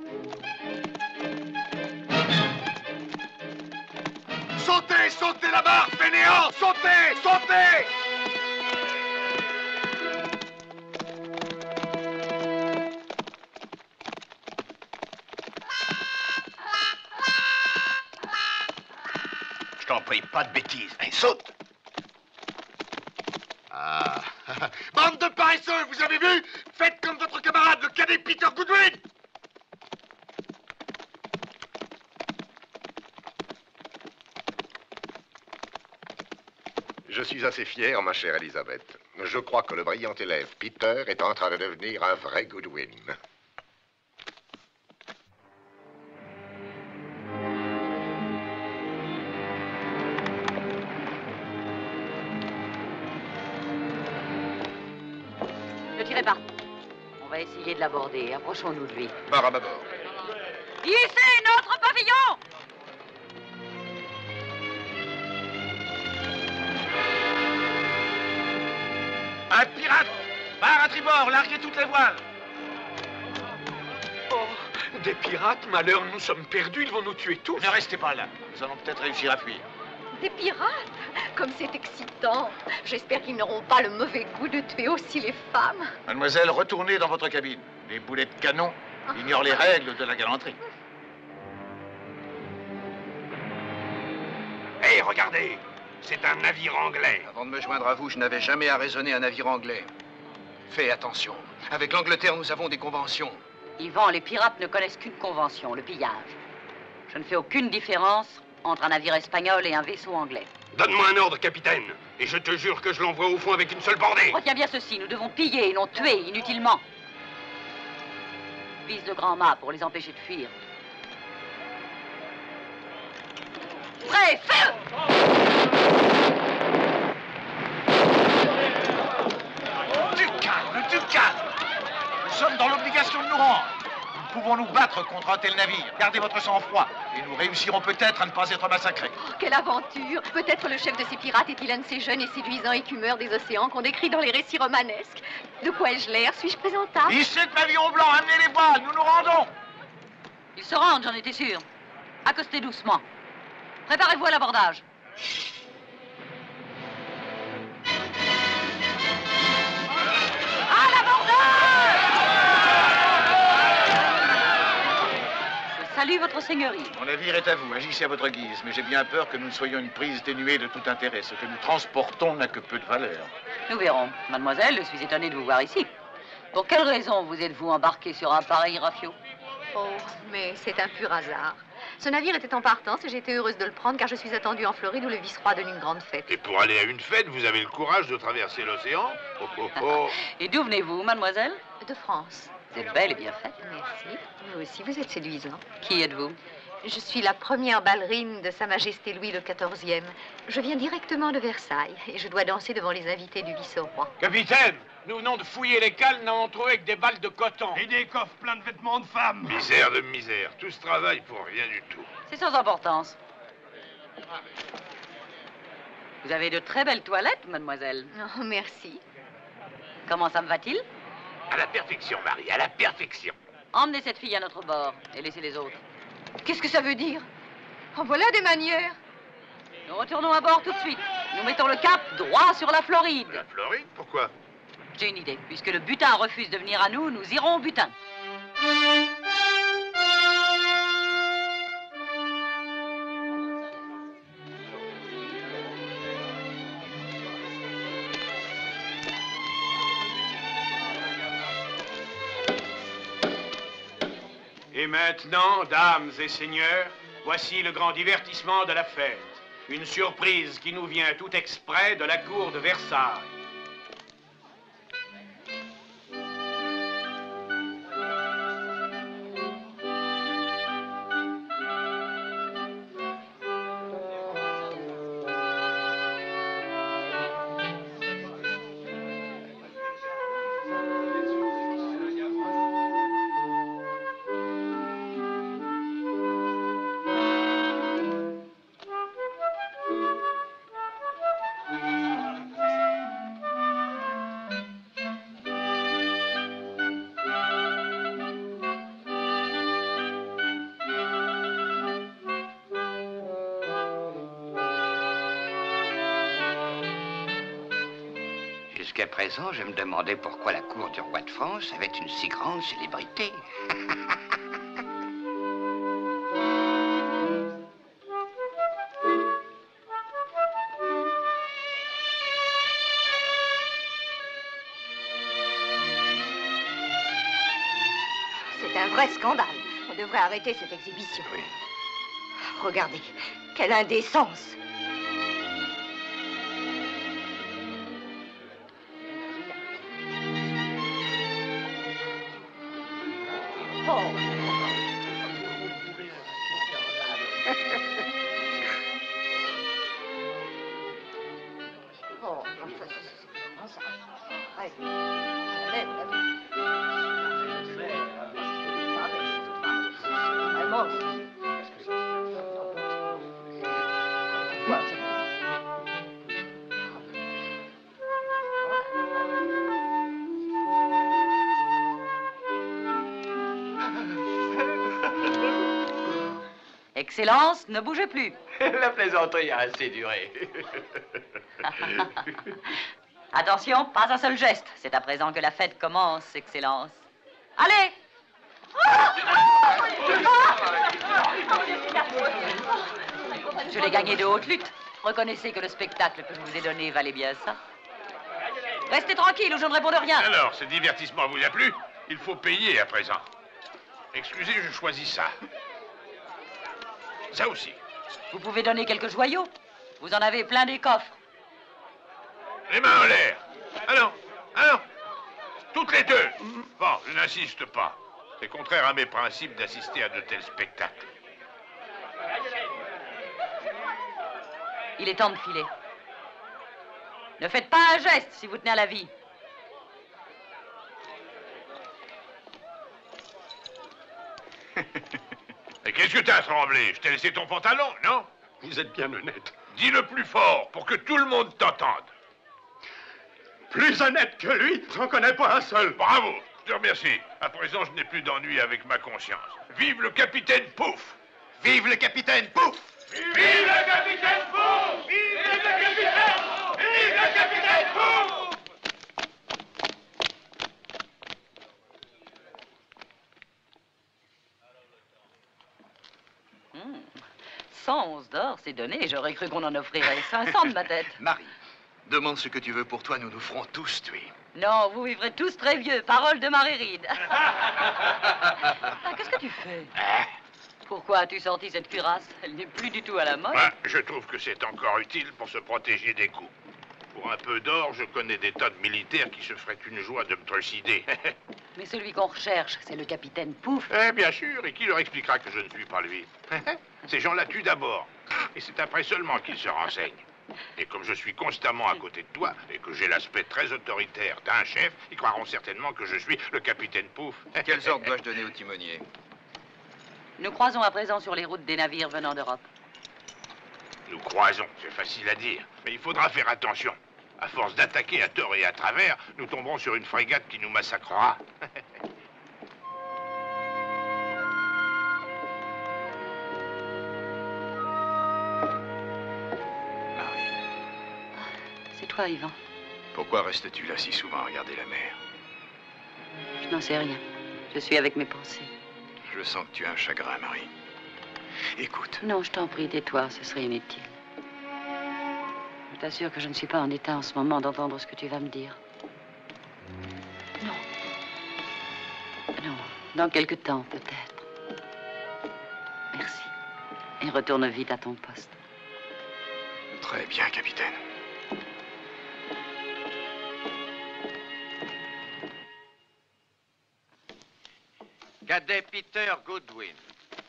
Sautez, sautez la barre, fainéant! Sautez, sautez! soyez pas de bêtises. Allez, saute! Ah, bande de paresseux, vous avez vu? Faites comme votre camarade, le cadet Peter Goodwin! Je suis assez fier, ma chère Elisabeth. Je crois que le brillant élève Peter est en train de devenir un vrai Goodwin. Ne tirez pas. On va essayer de l'aborder. Approchons-nous de lui. Barre à bâbord. Hissez notre pavillon! Un pirate! Barre à tribord, larguez toutes les voiles! Oh, des pirates, malheur, nous sommes perdus, ils vont nous tuer tous. Ne restez pas là. Nous allons peut-être réussir à fuir. Des pirates? Comme c'est excitant. J'espère qu'ils n'auront pas le mauvais goût de tuer aussi les femmes. Mademoiselle, retournez dans votre cabine. Les boulets de canon ignorent les règles de la galanterie. Hé, regardez! C'est un navire anglais. Avant de me joindre à vous, je n'avais jamais arraisonné un navire anglais. Fais attention. Avec l'Angleterre, nous avons des conventions. Yvan, les pirates ne connaissent qu'une convention, le pillage. Je ne fais aucune différence entre un navire espagnol et un vaisseau anglais. Donne-moi un ordre, capitaine, et je te jure que je l'envoie au fond avec une seule bordée. Retiens bien ceci, nous devons piller et non tuer inutilement. Vise de grands mâts pour les empêcher de fuir. Prêt, feu! Du calme, du calme! Nous sommes dans l'obligation de nous rendre. Nous pouvons nous battre contre un tel navire. Gardez votre sang-froid et nous réussirons peut-être à ne pas être massacrés. Oh, quelle aventure! Peut-être le chef de ces pirates est-il un de ces jeunes et séduisants écumeurs des océans qu'on décrit dans les récits romanesques. De quoi ai-je l'air? Suis-je présentable? Ici le pavillon blanc, amenez les voiles, nous nous rendons! Ils se rendent, j'en étais sûr. Accostez doucement. Préparez-vous à l'abordage. À l'abordage! Je salue votre seigneurie. Mon navire est à vous, agissez à votre guise, mais j'ai bien peur que nous ne soyons une prise dénuée de tout intérêt. Ce que nous transportons n'a que peu de valeur. Nous verrons. Mademoiselle, je suis étonné de vous voir ici. Pour quelle raison vous êtes-vous embarqué sur un pareil rafio? Oh, mais c'est un pur hasard. Ce navire était en partance et j'étais heureuse de le prendre car je suis attendue en Floride où le vice-roi donne une grande fête. Et pour aller à une fête, vous avez le courage de traverser l'océan? Oh, oh, oh. Et d'où venez-vous, mademoiselle? De France. Vous êtes belle et bien faite. Merci. Vous aussi, vous êtes séduisant. Qui êtes-vous? Je suis la première ballerine de Sa Majesté Louis le quatorzième. Je viens directement de Versailles et je dois danser devant les invités du vice-roi. Capitaine, nous venons de fouiller les cales, nous n'avons trouvé que des balles de coton. Et des coffres pleins de vêtements de femmes. Misère de misère. Tout ce travail pour rien du tout. C'est sans importance. Vous avez de très belles toilettes, mademoiselle. Oh, merci. Comment ça me va-t-il? À la perfection, Marie, à la perfection. Emmenez cette fille à notre bord et laissez les autres. Qu'est-ce que ça veut dire? Oh, voilà des manières. Nous retournons à bord tout de suite. Nous mettons le cap droit sur la Floride. La Floride? Pourquoi? J'ai une idée. Puisque le butin refuse de venir à nous, nous irons au butin. Et maintenant, dames et seigneurs, voici le grand divertissement de la fête. Une surprise qui nous vient tout exprès de la cour de Versailles. Jusqu'à présent, je me demandais pourquoi la cour du roi de France avait une si grande célébrité. un vrai scandale. On devrait arrêter cette exhibition. Oui. Regardez, quelle indécence. Oh. Oh, enfin, c'est ça. Ouais. Allez, vraiment. Quoi, c'est- Excellence, ne bougez plus. La plaisanterie a assez duré. Attention, pas un seul geste. C'est à présent que la fête commence, Excellence. Allez! Je l'ai gagné de haute lutte. Reconnaissez que le spectacle que je vous ai donné valait bien ça. Restez tranquille ou je ne réponds de rien. Alors, ce divertissement vous a plu? Il faut payer à présent. Excusez, je choisis ça. Ça aussi. Vous pouvez donner quelques joyaux. Vous en avez plein des coffres. Les mains en l'air. Allons, allons. Toutes les deux. Bon, je n'insiste pas. C'est contraire à mes principes d'assister à de tels spectacles. Il est temps de filer. Ne faites pas un geste si vous tenez à la vie. Et qu'est-ce que t'as tremblé? Je t'ai laissé ton pantalon, non? Vous êtes bien honnête. Dis-le plus fort pour que tout le monde t'entende. Plus honnête que lui, j'en connais pas un seul. Bravo, je te remercie. À présent, je n'ai plus d'ennui avec ma conscience. Vive le capitaine Pouf! Vive le capitaine Pouf! Vive le capitaine Pouf! Vive le capitaine Pouf! Vive le capitaine Pouf! Hmm. cent onces d'or, c'est donné. J'aurais cru qu'on en offrirait cinq cents de ma tête. Marie, demande ce que tu veux pour toi, nous nous ferons tous tuer. Non, vous vivrez tous très vieux. Parole de Marie Reed. Ah, qu'est-ce que tu fais? Pourquoi as-tu sorti cette cuirasse? Elle n'est plus du tout à la mode. Ben, je trouve que c'est encore utile pour se protéger des coups. Pour un peu d'or, je connais des tas de militaires qui se feraient une joie de me trucider. Mais celui qu'on recherche, c'est le capitaine Pouf. Eh bien sûr, et qui leur expliquera que je ne suis pas lui? Ces gens-là tuent d'abord, et c'est après seulement qu'ils se renseignent. Et comme je suis constamment à côté de toi, et que j'ai l'aspect très autoritaire d'un chef, ils croiront certainement que je suis le capitaine Pouf. Quels ordres dois-je donner au timonier? Nous croisons à présent sur les routes des navires venant d'Europe. Nous croisons, c'est facile à dire, mais il faudra faire attention. À force d'attaquer à tort et à travers, nous tomberons sur une frégate qui nous massacrera. C'est toi, Ivan. Pourquoi restes-tu là si souvent à regarder la mer? Je n'en sais rien. Je suis avec mes pensées. Je sens que tu as un chagrin, Marie. Écoute. Non, je t'en prie, tais-toi, ce serait inutile. Je t'assure que je ne suis pas en état en ce moment d'entendre ce que tu vas me dire. Non. Non, dans quelque temps, peut-être. Merci. Et retourne vite à ton poste. Très bien, capitaine. Cadet Peter Goodwin.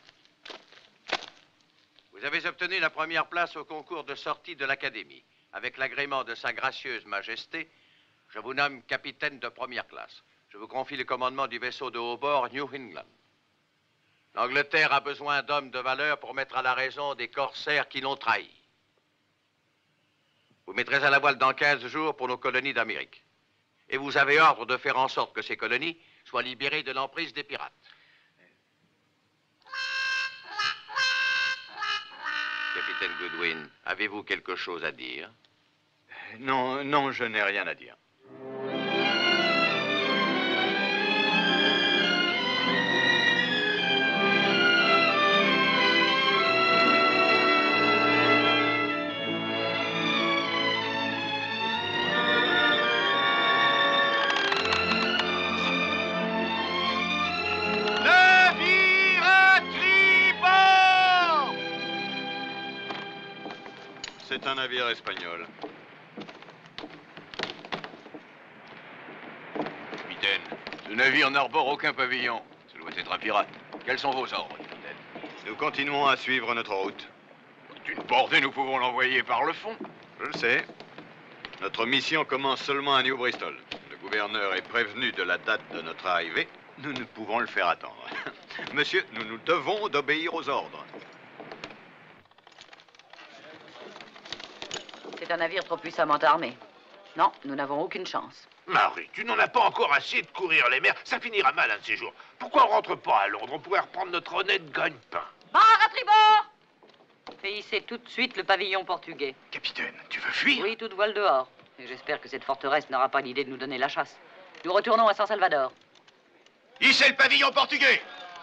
Vous avez obtenu la première place au concours de sortie de l'Académie. Avec l'agrément de Sa Gracieuse Majesté, je vous nomme capitaine de première classe. Je vous confie le commandement du vaisseau de haut bord New England. L'Angleterre a besoin d'hommes de valeur pour mettre à la raison des corsaires qui l'ont trahi. Vous mettrez à la voile dans quinze jours pour nos colonies d'Amérique. Et vous avez ordre de faire en sorte que ces colonies soient libérées de l'emprise des pirates. Capitaine Goodwin, avez-vous quelque chose à dire? Non, non, je n'ai rien à dire. Ne navire espagnol. Capitaine, ce navire n'arbore aucun pavillon. Ça doit être un pirate. Quels sont vos ordres, capitaine? Nous continuons à suivre notre route. D'une bordée, nous pouvons l'envoyer par le fond. Je le sais. Notre mission commence seulement à New Bristol. Le gouverneur est prévenu de la date de notre arrivée. Nous ne pouvons le faire attendre. Monsieur, nous nous devons d'obéir aux ordres. C'est un navire trop puissamment armé. Non, nous n'avons aucune chance. Marie, tu n'en as pas encore assez de courir les mers. Ça finira mal un de ces jours. Pourquoi on rentre pas à Londres? On pourrait reprendre notre honnête gagne-pain. Barre à tribord! Et hissez tout de suite le pavillon portugais. Capitaine, tu veux fuir? Oui, toute voile dehors. Et j'espère que cette forteresse n'aura pas l'idée de nous donner la chasse. Nous retournons à San Salvador. Hissez le pavillon portugais!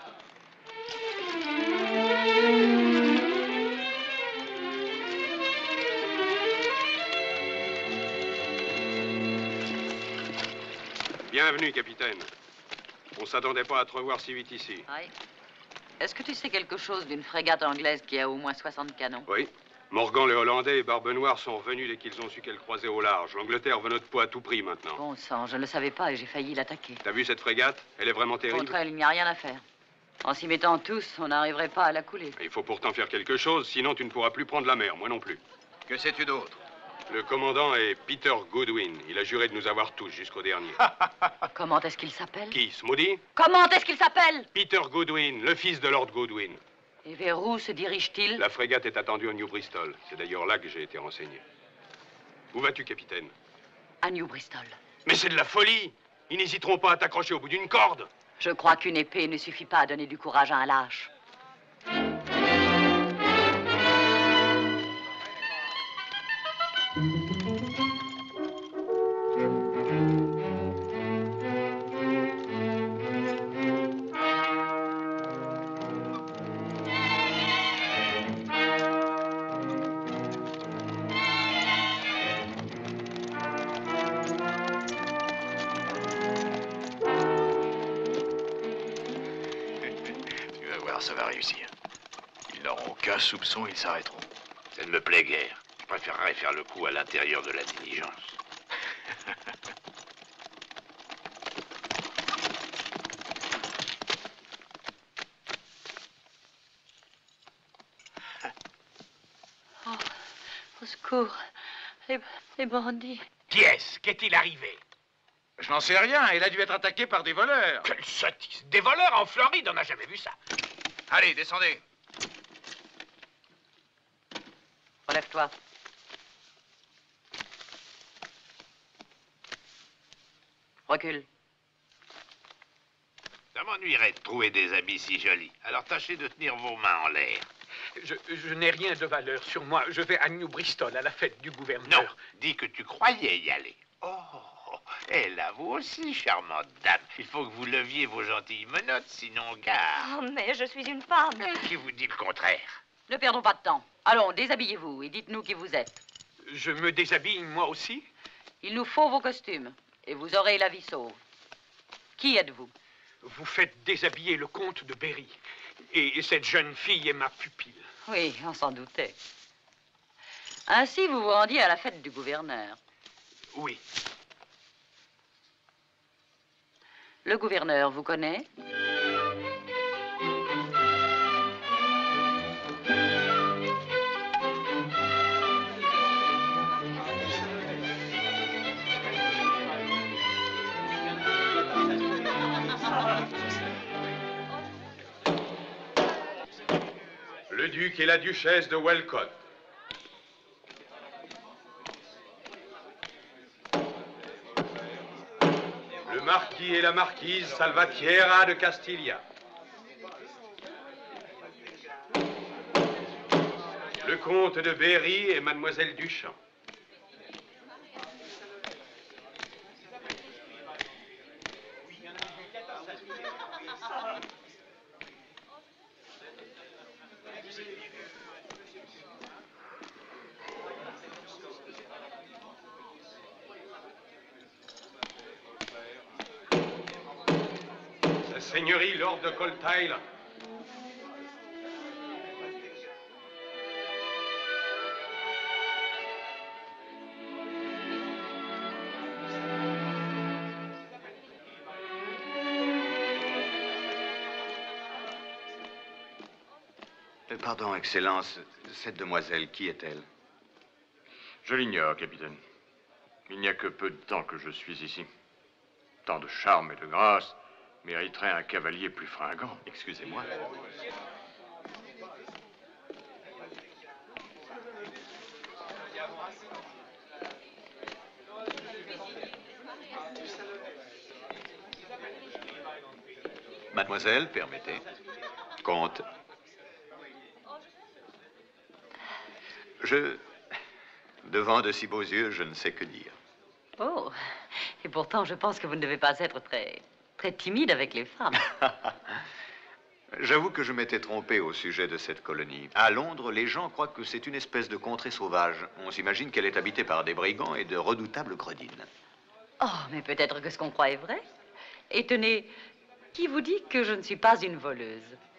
Bienvenue, capitaine. On s'attendait pas à te revoir si vite ici. Oui. Est-ce que tu sais quelque chose d'une frégate anglaise qui a au moins soixante canons? Oui. Morgan le Hollandais et Barbe Noire sont revenus dès qu'ils ont su qu'elle croisait au large. L'Angleterre veut notre peau à tout prix maintenant. Bon sang, je ne le savais pas et j'ai failli l'attaquer. T'as vu cette frégate? Elle est vraiment terrible. Contre elle, il n'y a rien à faire. En s'y mettant tous, on n'arriverait pas à la couler. Il faut pourtant faire quelque chose, sinon tu ne pourras plus prendre la mer, moi non plus. Que sais-tu d'autre? Le commandant est Peter Goodwin. Il a juré de nous avoir tous jusqu'au dernier. Comment est-ce qu'il s'appelle? Qui, Smoody? Comment est-ce qu'il s'appelle? Peter Goodwin, le fils de Lord Goodwin. Et vers où se dirige-t-il? La frégate est attendue au New Bristol. C'est d'ailleurs là que j'ai été renseigné. Où vas-tu, capitaine? À New Bristol. Mais c'est de la folie! Ils n'hésiteront pas à t'accrocher au bout d'une corde. Je crois qu'une épée ne suffit pas à donner du courage à un lâche. Ça va réussir. Ils n'auront aucun soupçon, ils s'arrêteront. Ça ne me plaît guère. Je préférerais faire le coup à l'intérieur de la diligence. Oh, au secours. Les, les bandits. Qui est-ce? Qu'est-il arrivé? Je n'en sais rien. Elle a dû être attaquée par des voleurs. Quelle sottise! Des voleurs en Floride, on n'a jamais vu ça. Allez, descendez. Relève-toi. Recule. Ça m'ennuierait de trouver des habits si jolis. Alors tâchez de tenir vos mains en l'air. Je, je n'ai rien de valeur sur moi. Je vais à New Bristol, à la fête du gouverneur. Non, dis que tu croyais y aller. Oh, et là, vous aussi, charmante dame. Il faut que vous leviez vos gentilles menottes, sinon gare. Oh, mais je suis une femme. Qui vous dit le contraire? Ne perdons pas de temps. Allons, déshabillez-vous et dites-nous qui vous êtes. Je me déshabille, moi aussi? Il nous faut vos costumes et vous aurez la vie sauve. Qui êtes-vous? Vous faites déshabiller le comte de Berry. Et cette jeune fille est ma pupille. Oui, on s'en doutait. Ainsi, vous vous rendiez à la fête du gouverneur. Oui. Le gouverneur vous connaît? Le duc et la duchesse de Welcott. Le marquis et la marquise Salvatierra de Castilla. Le comte de Berry et mademoiselle Duchamp. Sa Seigneurie, Lord de Coltile. Euh, Pardon, Excellence, cette demoiselle, qui est-elle? Je l'ignore, capitaine. Il n'y a que peu de temps que je suis ici. Tant de charme et de grâce mériterait un cavalier plus fringant. Excusez-moi. Mademoiselle, permettez. Comte. Je... Devant de si beaux yeux, je ne sais que dire. Oh, et pourtant, je pense que vous ne devez pas être très, très timide avec les femmes. J'avoue que je m'étais trompé au sujet de cette colonie. À Londres, les gens croient que c'est une espèce de contrée sauvage. On s'imagine qu'elle est habitée par des brigands et de redoutables gredines. Oh, mais peut-être que ce qu'on croit est vrai. Et tenez, qui vous dit que je ne suis pas une voleuse?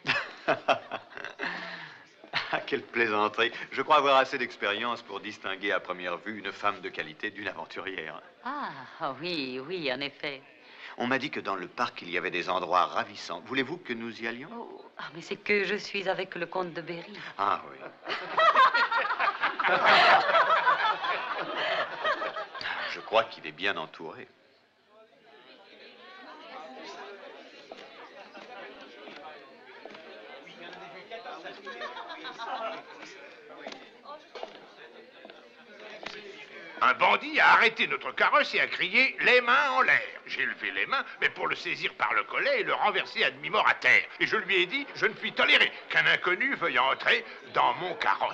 Ah, quelle plaisanterie. Je crois avoir assez d'expérience pour distinguer à première vue une femme de qualité d'une aventurière. Ah, ah oui, oui, en effet. On m'a dit que dans le parc, il y avait des endroits ravissants. Voulez-vous que nous y allions? Oh, ah, mais c'est que je suis avec le comte de Berry. Ah, oui. Je crois qu'il est bien entouré. Un bandit a arrêté notre carrosse et a crié « les mains en l'air ». J'ai levé les mains, mais pour le saisir par le collet et le renverser à demi-mort à terre. Et je lui ai dit « je ne puis tolérer qu'un inconnu veuille entrer dans mon carrosse ».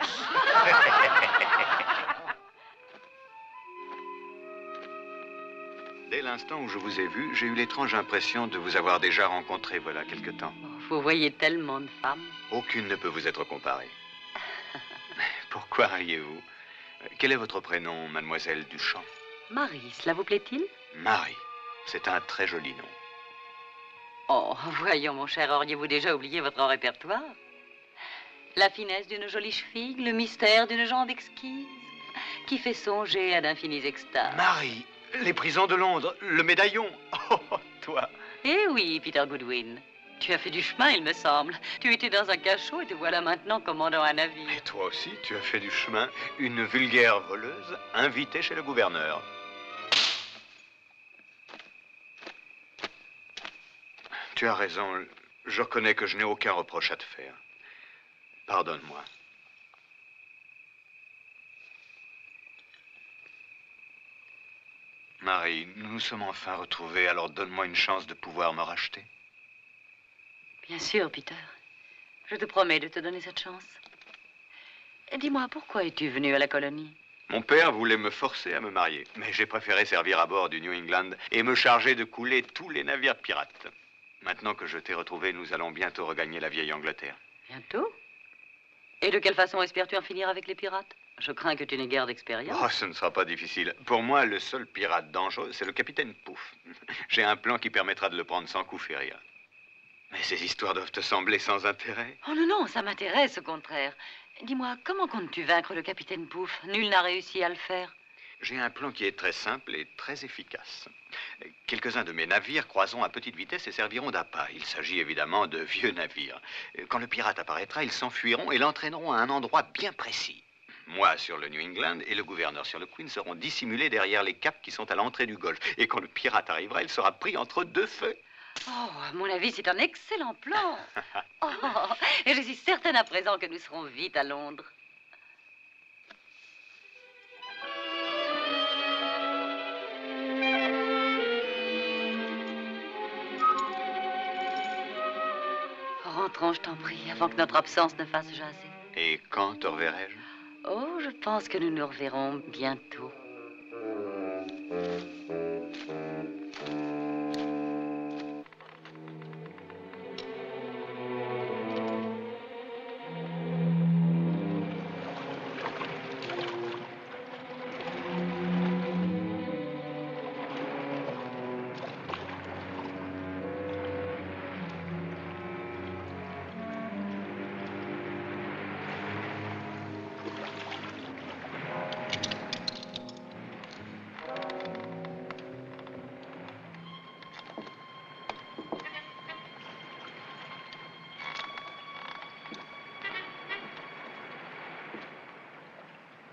Dès l'instant où je vous ai vu, j'ai eu l'étrange impression de vous avoir déjà rencontré voilà quelque temps. Vous voyez tellement de femmes. Aucune ne peut vous être comparée. Pourquoi riez-vous? Quel est votre prénom, mademoiselle Duchamp? Marie, cela vous plaît-il? Marie. C'est un très joli nom. Oh, voyons, mon cher, auriez-vous déjà oublié votre répertoire? La finesse d'une jolie cheville, le mystère d'une jambe exquise, qui fait songer à d'infinies extases. Marie, les prisons de Londres, le médaillon. Oh, toi. Eh oui, Peter Goodwin. Tu as fait du chemin, il me semble. Tu étais dans un cachot et te voilà maintenant commandant un navire. Et toi aussi, tu as fait du chemin. Une vulgaire voleuse invitée chez le gouverneur. Tu as raison. Je reconnais que je n'ai aucun reproche à te faire. Pardonne-moi. Marie, nous nous sommes enfin retrouvés, alors donne-moi une chance de pouvoir me racheter. Bien sûr, Peter. Je te promets de te donner cette chance. Et dis-moi, pourquoi es-tu venu à la colonie? Mon père voulait me forcer à me marier, mais j'ai préféré servir à bord du New England et me charger de couler tous les navires pirates. Maintenant que je t'ai retrouvé, nous allons bientôt regagner la vieille Angleterre. Bientôt? Et de quelle façon espères-tu en finir avec les pirates? Je crains que tu n'aies guère d'expérience. Oh, ce ne sera pas difficile. Pour moi, le seul pirate dangereux, c'est le capitaine Pouf. J'ai un plan qui permettra de le prendre sans coup férir. Mais ces histoires doivent te sembler sans intérêt. Oh non, non, ça m'intéresse, au contraire. Dis-moi, comment comptes-tu vaincre le capitaine Pouf? Nul n'a réussi à le faire. J'ai un plan qui est très simple et très efficace. Quelques-uns de mes navires croiseront à petite vitesse et serviront d'appât. Il s'agit évidemment de vieux navires. Quand le pirate apparaîtra, ils s'enfuiront et l'entraîneront à un endroit bien précis. Moi sur le New England et le gouverneur sur le Queen seront dissimulés derrière les caps qui sont à l'entrée du golfe. Et quand le pirate arrivera, il sera pris entre deux feux. Oh, à mon avis, c'est un excellent plan. Oh, et je suis certaine à présent que nous serons vite à Londres. Rentrons, je t'en prie, avant que notre absence ne fasse jaser. Et quand te reverrai-je? Oh, je pense que nous nous reverrons bientôt.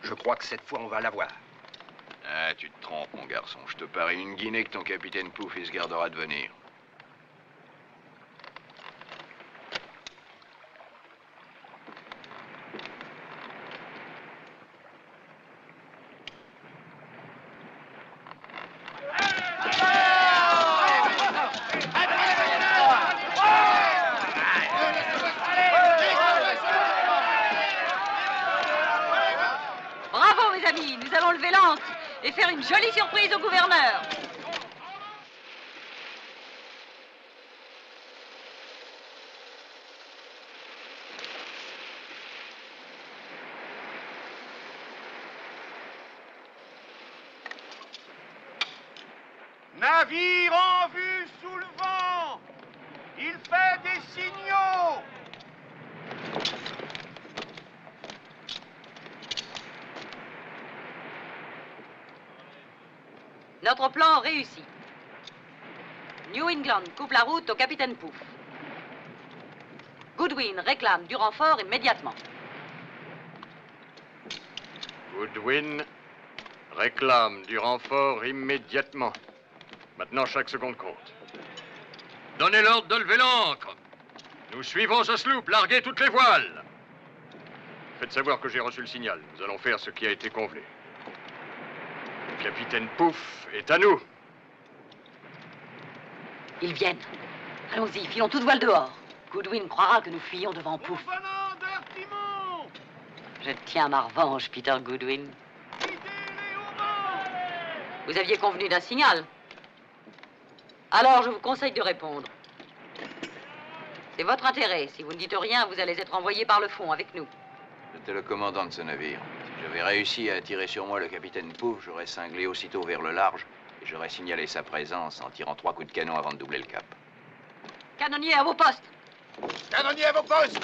Je crois que cette fois, on va l'avoir. Ah, tu te trompes, mon garçon. Je te parie une guinée que ton capitaine Pouf, il se gardera de venir. Bravo, mes amis, nous allons lever l'ancre et faire une jolie surprise au gouverneur. Navire en vue sous le vent. Il fait des signaux. Notre plan réussi. New England coupe la route au capitaine Pouf. Goodwin réclame du renfort immédiatement. Goodwin réclame du renfort immédiatement. Maintenant, chaque seconde compte. Donnez l'ordre de lever l'ancre. Nous suivons ce sloop, larguez toutes les voiles. Faites savoir que j'ai reçu le signal. Nous allons faire ce qui a été convenu. Le capitaine Pouf est à nous. Ils viennent. Allons-y, filons toute voile dehors. Goodwin croira que nous fuyons devant Pouf. Je tiens ma revanche, Peter Goodwin. Vous aviez convenu d'un signal. Alors, je vous conseille de répondre. C'est votre intérêt. Si vous ne dites rien, vous allez être envoyé par le fond avec nous. J'étais le commandant de ce navire. Si j'avais réussi à attirer sur moi le capitaine Pouf, j'aurais cinglé aussitôt vers le large et j'aurais signalé sa présence en tirant trois coups de canon avant de doubler le cap. Canonnier, à vos postes. Canonnier, à vos postes.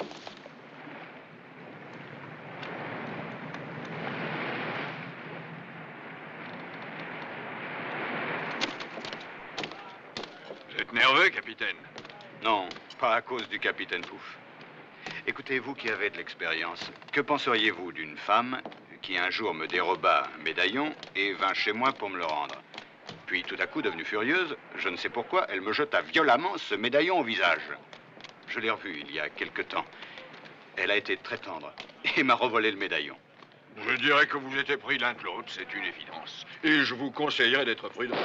Vous êtes nerveux, capitaine? Non, pas à cause du capitaine Pouf. Écoutez, vous qui avez de l'expérience, que penseriez-vous d'une femme qui un jour me déroba un médaillon et vint chez moi pour me le rendre? Puis tout à coup, devenue furieuse, je ne sais pourquoi, elle me jeta violemment ce médaillon au visage. Je l'ai revue il y a quelque temps. Elle a été très tendre et m'a revolé le médaillon. Je dirais que vous étiez pris l'un de l'autre, c'est une évidence. Et je vous conseillerais d'être prudent.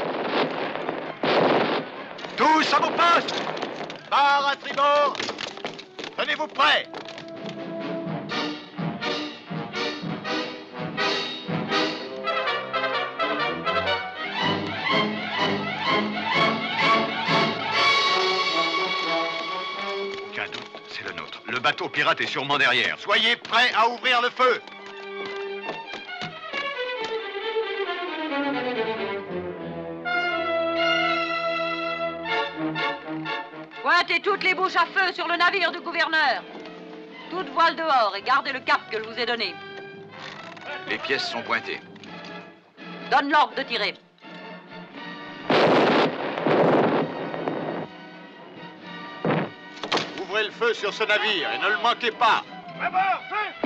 Tous à vos postes. Barre à tribord. Tenez-vous prêts. Aucun doute, c'est le nôtre. Le bateau pirate est sûrement derrière. Soyez prêts à ouvrir le feu. Pointez toutes les bouches à feu sur le navire du gouverneur. Toute voile dehors et gardez le cap que je vous ai donné. Les pièces sont pointées. Donne l'ordre de tirer. Ouvrez le feu sur ce navire et ne le manquez pas. À bord, feu!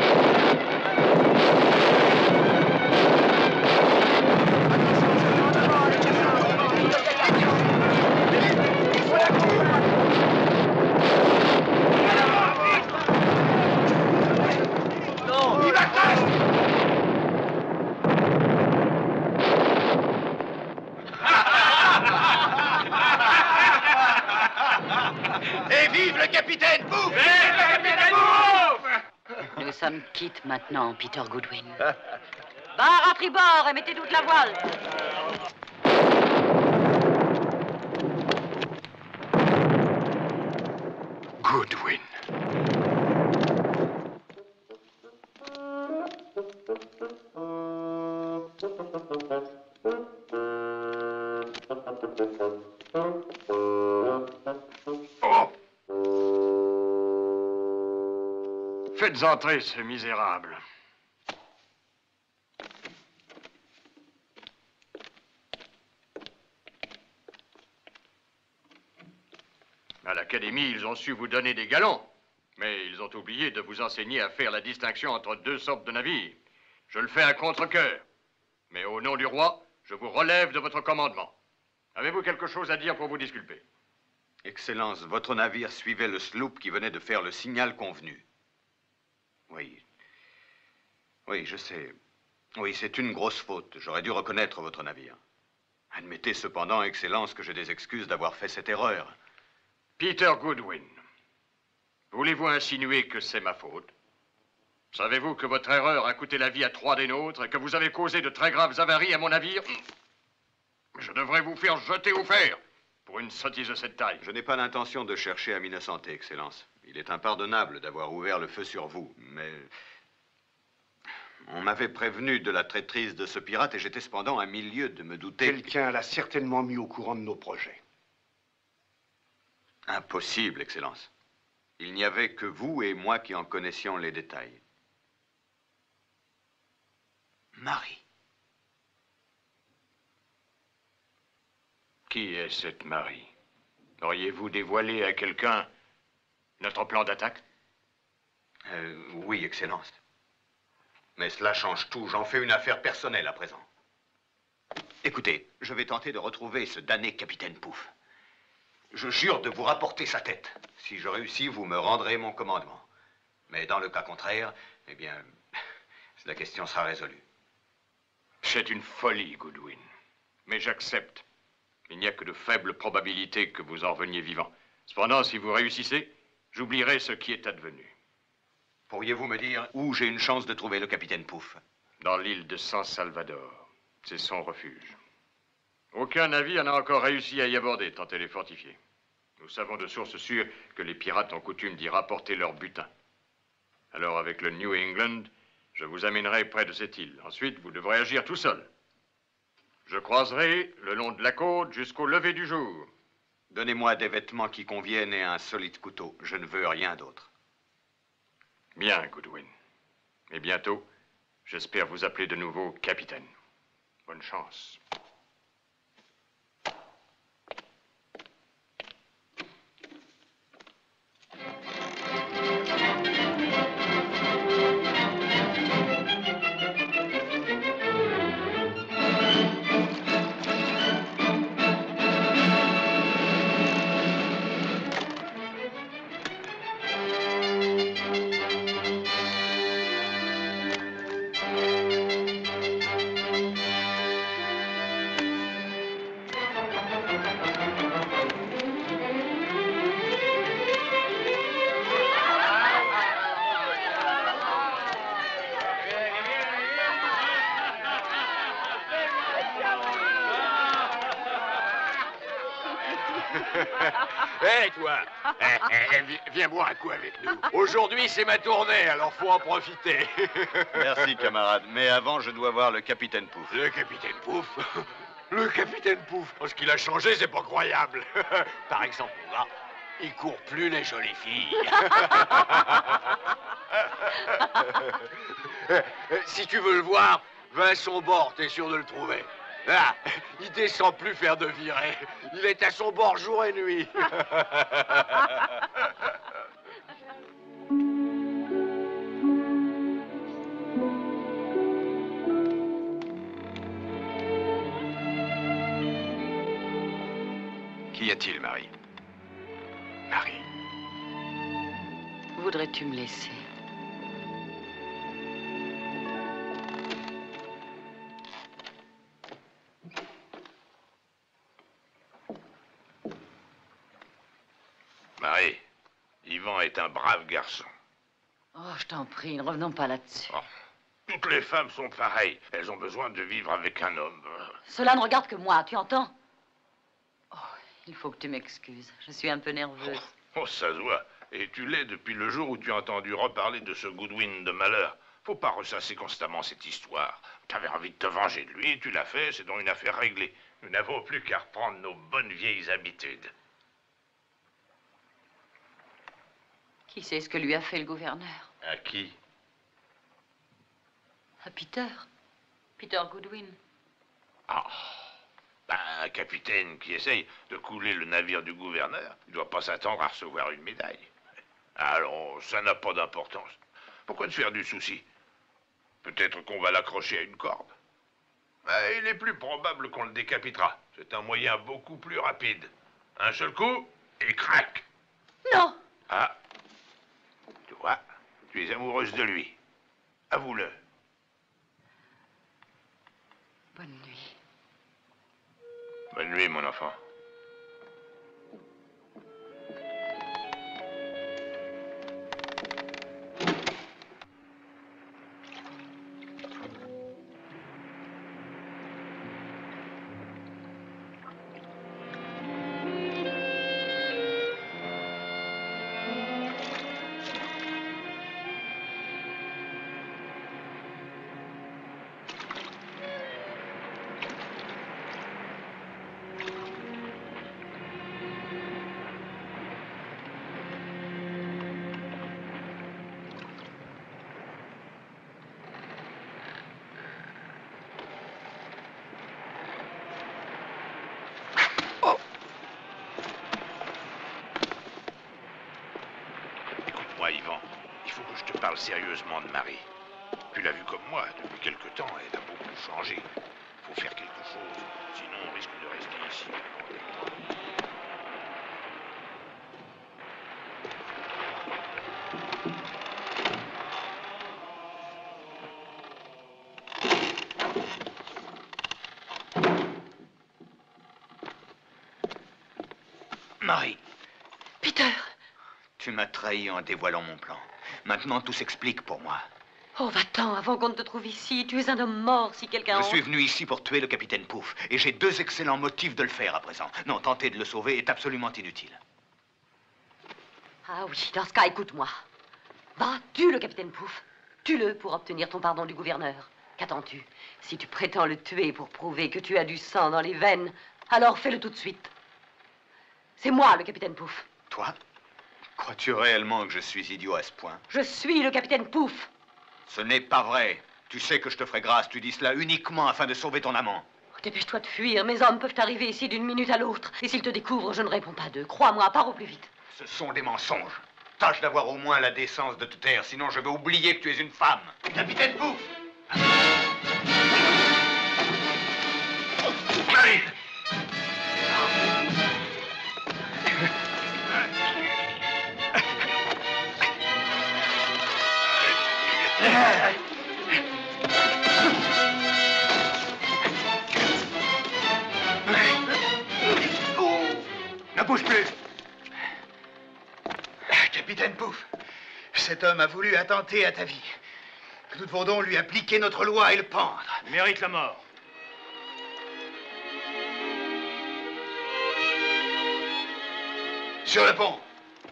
Et vive le capitaine Pouf! Vive le capitaine Pouf! Nous sommes quittes maintenant, Peter Goodwin. Barre à tribord et mettez toute la voile. Goodwin. Oh! Faites entrer ce misérable. À l'académie, ils ont su vous donner des galons, mais ils ont oublié de vous enseigner à faire la distinction entre deux sortes de navires. Je le fais à contre-cœur. Mais au nom du roi, je vous relève de votre commandement. Avez-vous quelque chose à dire pour vous disculper? Excellence, votre navire suivait le sloop qui venait de faire le signal convenu. Oui. Oui, je sais. Oui, c'est une grosse faute. J'aurais dû reconnaître votre navire. Admettez cependant, Excellence, que j'ai des excuses d'avoir fait cette erreur. Peter Goodwin, voulez-vous insinuer que c'est ma faute? Savez-vous que votre erreur a coûté la vie à trois des nôtres et que vous avez causé de très graves avaries à mon navire? Je devrais vous faire jeter au fer pour une sottise de cette taille. Je n'ai pas l'intention de chercher à m'innocenter, Excellence. Il est impardonnable d'avoir ouvert le feu sur vous, mais... On m'avait prévenu de la traîtrise de ce pirate et j'étais cependant à mille lieues de me douter... Quelqu'un l'a certainement mis au courant de nos projets. Impossible, Excellence. Il n'y avait que vous et moi qui en connaissions les détails. Marie. Qui est cette Marie? Auriez-vous dévoilé à quelqu'un notre plan d'attaque? Euh, oui, Excellence. Mais cela change tout. J'en fais une affaire personnelle à présent. Écoutez, je vais tenter de retrouver ce damné capitaine Pouf. Je jure de vous rapporter sa tête. Si je réussis, vous me rendrez mon commandement. Mais dans le cas contraire, eh bien, la question sera résolue. C'est une folie, Goodwin. Mais j'accepte. Il n'y a que de faibles probabilités que vous en reveniez vivant. Cependant, si vous réussissez, j'oublierai ce qui est advenu. Pourriez-vous me dire où j'ai une chance de trouver le capitaine Pouf? Dans l'île de San Salvador. C'est son refuge. Aucun navire n'a encore réussi à y aborder, tant elle est fortifiée. Nous savons de sources sûres que les pirates ont coutume d'y rapporter leur butin. Alors, avec le New England, je vous amènerai près de cette île. Ensuite, vous devrez agir tout seul. Je croiserai le long de la côte jusqu'au lever du jour. Donnez-moi des vêtements qui conviennent et un solide couteau. Je ne veux rien d'autre. Bien, Goodwin. Et bientôt, j'espère vous appeler de nouveau capitaine. Bonne chance. Hé, toi eh, eh, viens, viens boire un coup avec nous. Aujourd'hui, c'est ma tournée, alors faut en profiter. Merci, camarade. Mais avant, je dois voir le capitaine Pouf. Le capitaine Pouf? Le capitaine Pouf? Oh, ce qu'il a changé, c'est pas croyable. Par exemple, là, il court plus les jolies filles. Si tu veux le voir, va à son bord, t'es sûr de le trouver. Ah, il descend plus faire de virée. Il est à son bord jour et nuit. Qu'y a-t-il, Marie? Marie. Voudrais-tu me laisser? Marie, Yvan est un brave garçon. Oh, je t'en prie, ne revenons pas là-dessus. Oh, toutes les femmes sont pareilles. Elles ont besoin de vivre avec un homme. Cela ne regarde que moi, tu entends? Oh, il faut que tu m'excuses. Je suis un peu nerveuse. Oh, oh, ça se voit. Et tu l'es depuis le jour où tu as entendu reparler de ce Goodwin de malheur. Faut pas ressasser constamment cette histoire. T'avais envie de te venger de lui, tu l'as fait, c'est donc une affaire réglée. Nous n'avons plus qu'à reprendre nos bonnes vieilles habitudes. Qui sait ce que lui a fait le gouverneur? À qui? À Peter. Peter Goodwin. Ah, ben, un capitaine qui essaye de couler le navire du gouverneur, il ne doit pas s'attendre à recevoir une médaille. Alors, ça n'a pas d'importance. Pourquoi te faire du souci? Peut-être qu'on va l'accrocher à une corde. Mais il est plus probable qu'on le décapitera. C'est un moyen beaucoup plus rapide. Un seul coup, et crac. Non. Ah. Tu vois, tu es amoureuse de lui. Avoue-le. Bonne nuit. Bonne nuit, mon enfant. Écoute-moi, Ivan. Il faut que je te parle sérieusement de Marie. Tu l'as vu comme moi, depuis quelque temps, elle a beaucoup changé. Il faut faire quelque chose, sinon on risque de rester ici. Marie, Peter. tu m'as trahi en dévoilant mon plan. Maintenant, tout s'explique pour moi. Oh, va-t'en, avant qu'on ne te trouve ici. Tu es un homme mort si quelqu'un... Je suis venu ici pour tuer le capitaine Pouf, et j'ai deux excellents motifs de le faire à présent. Non, tenter de le sauver est absolument inutile. Ah oui, dans ce cas, écoute-moi. Va, tue le capitaine Pouf. Tue-le pour obtenir ton pardon du gouverneur. Qu'attends-tu? Si tu prétends le tuer pour prouver que tu as du sang dans les veines, alors fais-le tout de suite. C'est moi, le capitaine Pouf. Toi? Crois-tu réellement que je suis idiot à ce point? Je suis le capitaine Pouf. Ce n'est pas vrai. Tu sais que je te ferai grâce. Tu dis cela uniquement afin de sauver ton amant. Dépêche-toi de fuir. Mes hommes peuvent arriver ici d'une minute à l'autre. Et s'ils te découvrent, je ne réponds pas d'eux. Crois-moi, pars au plus vite. Ce sont des mensonges. Tâche d'avoir au moins la décence de te taire, sinon je vais oublier que tu es une femme. Capitaine Pouf! Marie! Ne bouge plus! Capitaine Pouf, cet homme a voulu attenter à ta vie. Nous devons donc lui appliquer notre loi et le pendre. Il mérite la mort. Sur le pont.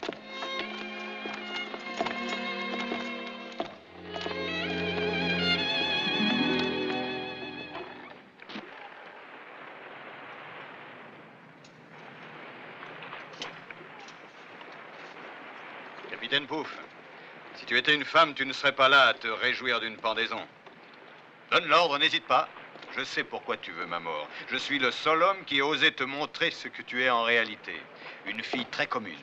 Capitaine Pouf, si tu étais une femme, tu ne serais pas là à te réjouir d'une pendaison. Donne l'ordre, n'hésite pas. Je sais pourquoi tu veux ma mort. Je suis le seul homme qui a osé te montrer ce que tu es en réalité. Une fille très commune.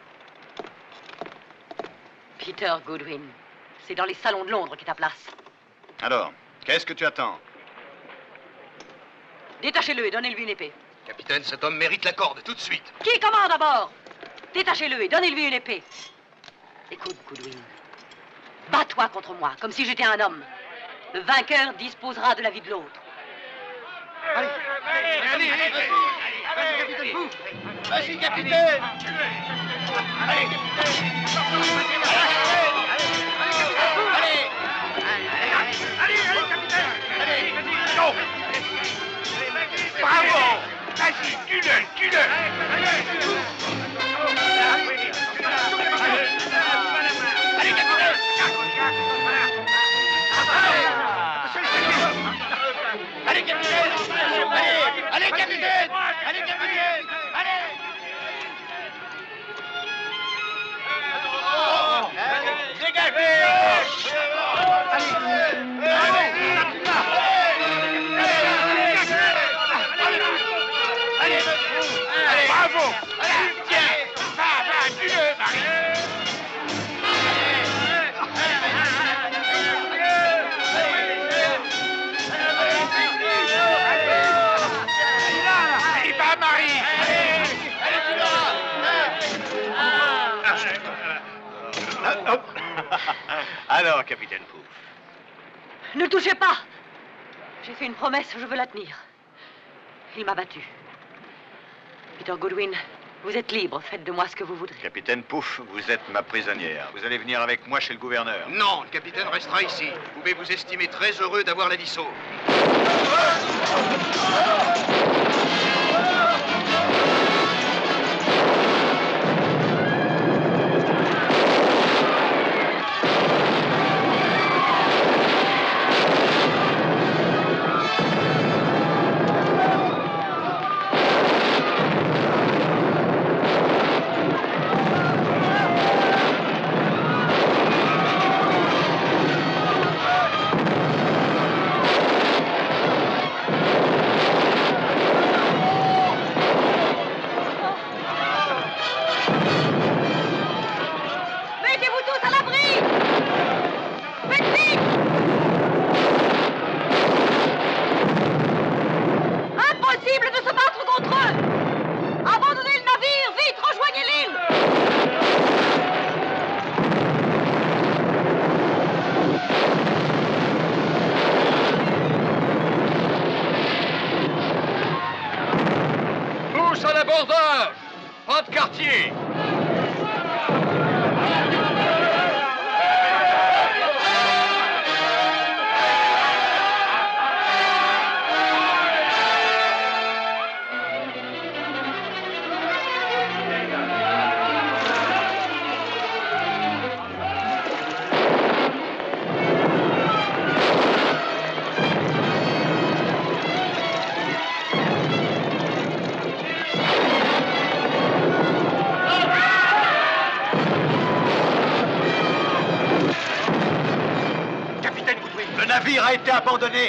Peter Goodwin, c'est dans les salons de Londres qu'est ta place. Alors, qu'est-ce que tu attends? Détachez-le et donnez-lui une épée. Capitaine, cet homme mérite la corde, tout de suite. Qui commande à bord? Détachez-le et donnez-lui une épée. Écoute, Goodwin, bats-toi contre moi, comme si j'étais un homme. Le vainqueur disposera de la vie de l'autre. Allez, allez, allez, allez, capitaine Pouf. Vas-y, capitaine. Allez, Allez, allez, capitaine! Allez, non! Bravo! Vas-y, tue-le, tue-le! Allez, capitaine! Allez, capitaine! Allez, allez, capitaine! Allez, capitaine! Allez! Dégagez! Allez, bravo! Allez, tiens! Va, va, tue-le, Marie! alors, capitaine Pouf? Ne le touchez pas! J'ai fait une promesse, je veux la tenir. Il m'a battu. Peter Goodwin, vous êtes libre, faites de moi ce que vous voudrez. Capitaine Pouf, vous êtes ma prisonnière. Vous allez venir avec moi chez le gouverneur. Non, le capitaine restera ici. Vous pouvez vous estimer très heureux d'avoir la vie sauve. Pas de quartier. Le navire a été abandonné.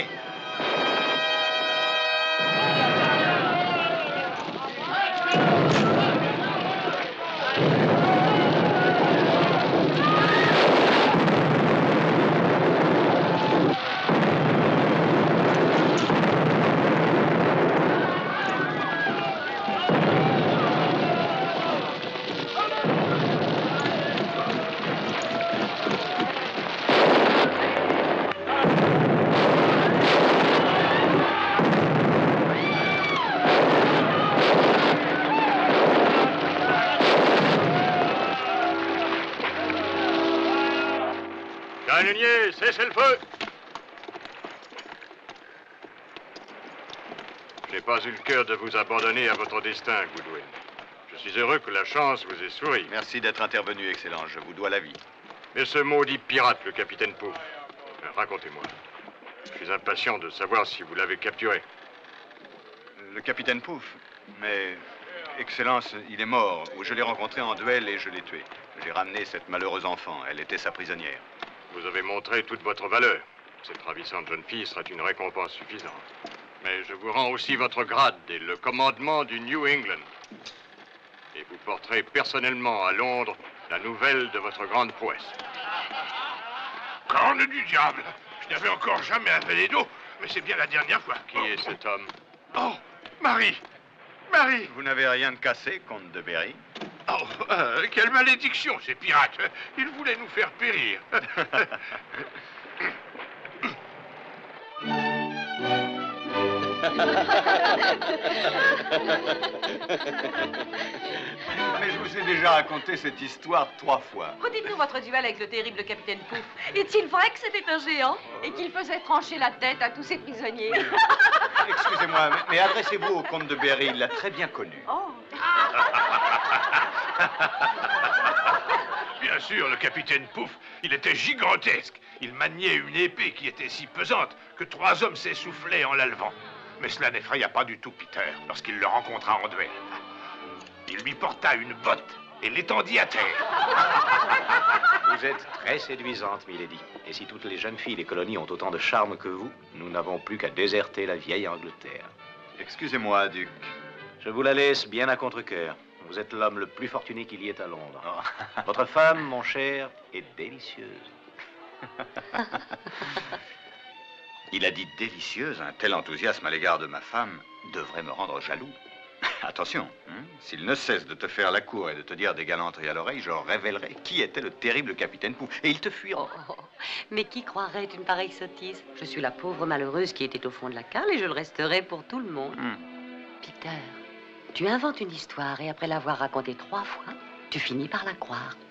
Canonnier, cessez le feu. Je n'ai pas eu le cœur de vous abandonner à votre destin, Goodwin. Je suis heureux que la chance vous ait souri. Merci d'être intervenu, Excellence. Je vous dois la vie. Mais ce maudit pirate, le capitaine Pouf, racontez-moi. Je suis impatient de savoir si vous l'avez capturé. Le capitaine Pouf? Mais, Excellence, il est mort. Je l'ai rencontré en duel et je l'ai tué. J'ai ramené cette malheureuse enfant. Elle était sa prisonnière. Vous avez montré toute votre valeur. Cette ravissante jeune fille sera une récompense suffisante. Mais je vous rends aussi votre grade et le commandement du New England. Et vous porterez personnellement à Londres la nouvelle de votre grande prouesse. Corne du diable! Je n'avais encore jamais un valet d'eau, mais c'est bien la dernière fois. Qui est cet homme? Oh, Marie! Marie! Vous n'avez rien de cassé, comte de Berry? Oh, euh, quelle malédiction, ces pirates! Ils voulaient nous faire périr. Mais je vous ai déjà raconté cette histoire trois fois. Redites-nous votre duel avec le terrible capitaine Pouf. Est-il vrai que c'était un géant et qu'il faisait trancher la tête à tous ses prisonniers? Excusez-moi, mais, mais adressez-vous au comte de Berry, il l'a très bien connu. Oh. Bien sûr, le capitaine Pouf, il était gigantesque. Il maniait une épée qui était si pesante que trois hommes s'essoufflaient en la levant. Mais cela n'effraya pas du tout Peter lorsqu'il le rencontra en duel. Il lui porta une botte et l'étendit à terre. Vous êtes très séduisante, milady. Et si toutes les jeunes filles des colonies ont autant de charme que vous, nous n'avons plus qu'à déserter la vieille Angleterre. Excusez-moi, Duc. Je vous la laisse bien à contre-cœur. Vous êtes l'homme le plus fortuné qu'il y ait à Londres. Oh. Votre femme, mon cher, est délicieuse. Il a dit délicieuse. Un tel enthousiasme à l'égard de ma femme devrait me rendre jaloux. Attention, hein, s'il ne cesse de te faire la cour et de te dire des galanteries à l'oreille, je révélerai qui était le terrible capitaine Pouf. Et il te fuira. Oh, mais qui croirait une pareille sottise? Je suis la pauvre malheureuse qui était au fond de la cale et je le resterai pour tout le monde. Hmm. Peter, tu inventes une histoire et après l'avoir racontée trois fois, tu finis par la croire.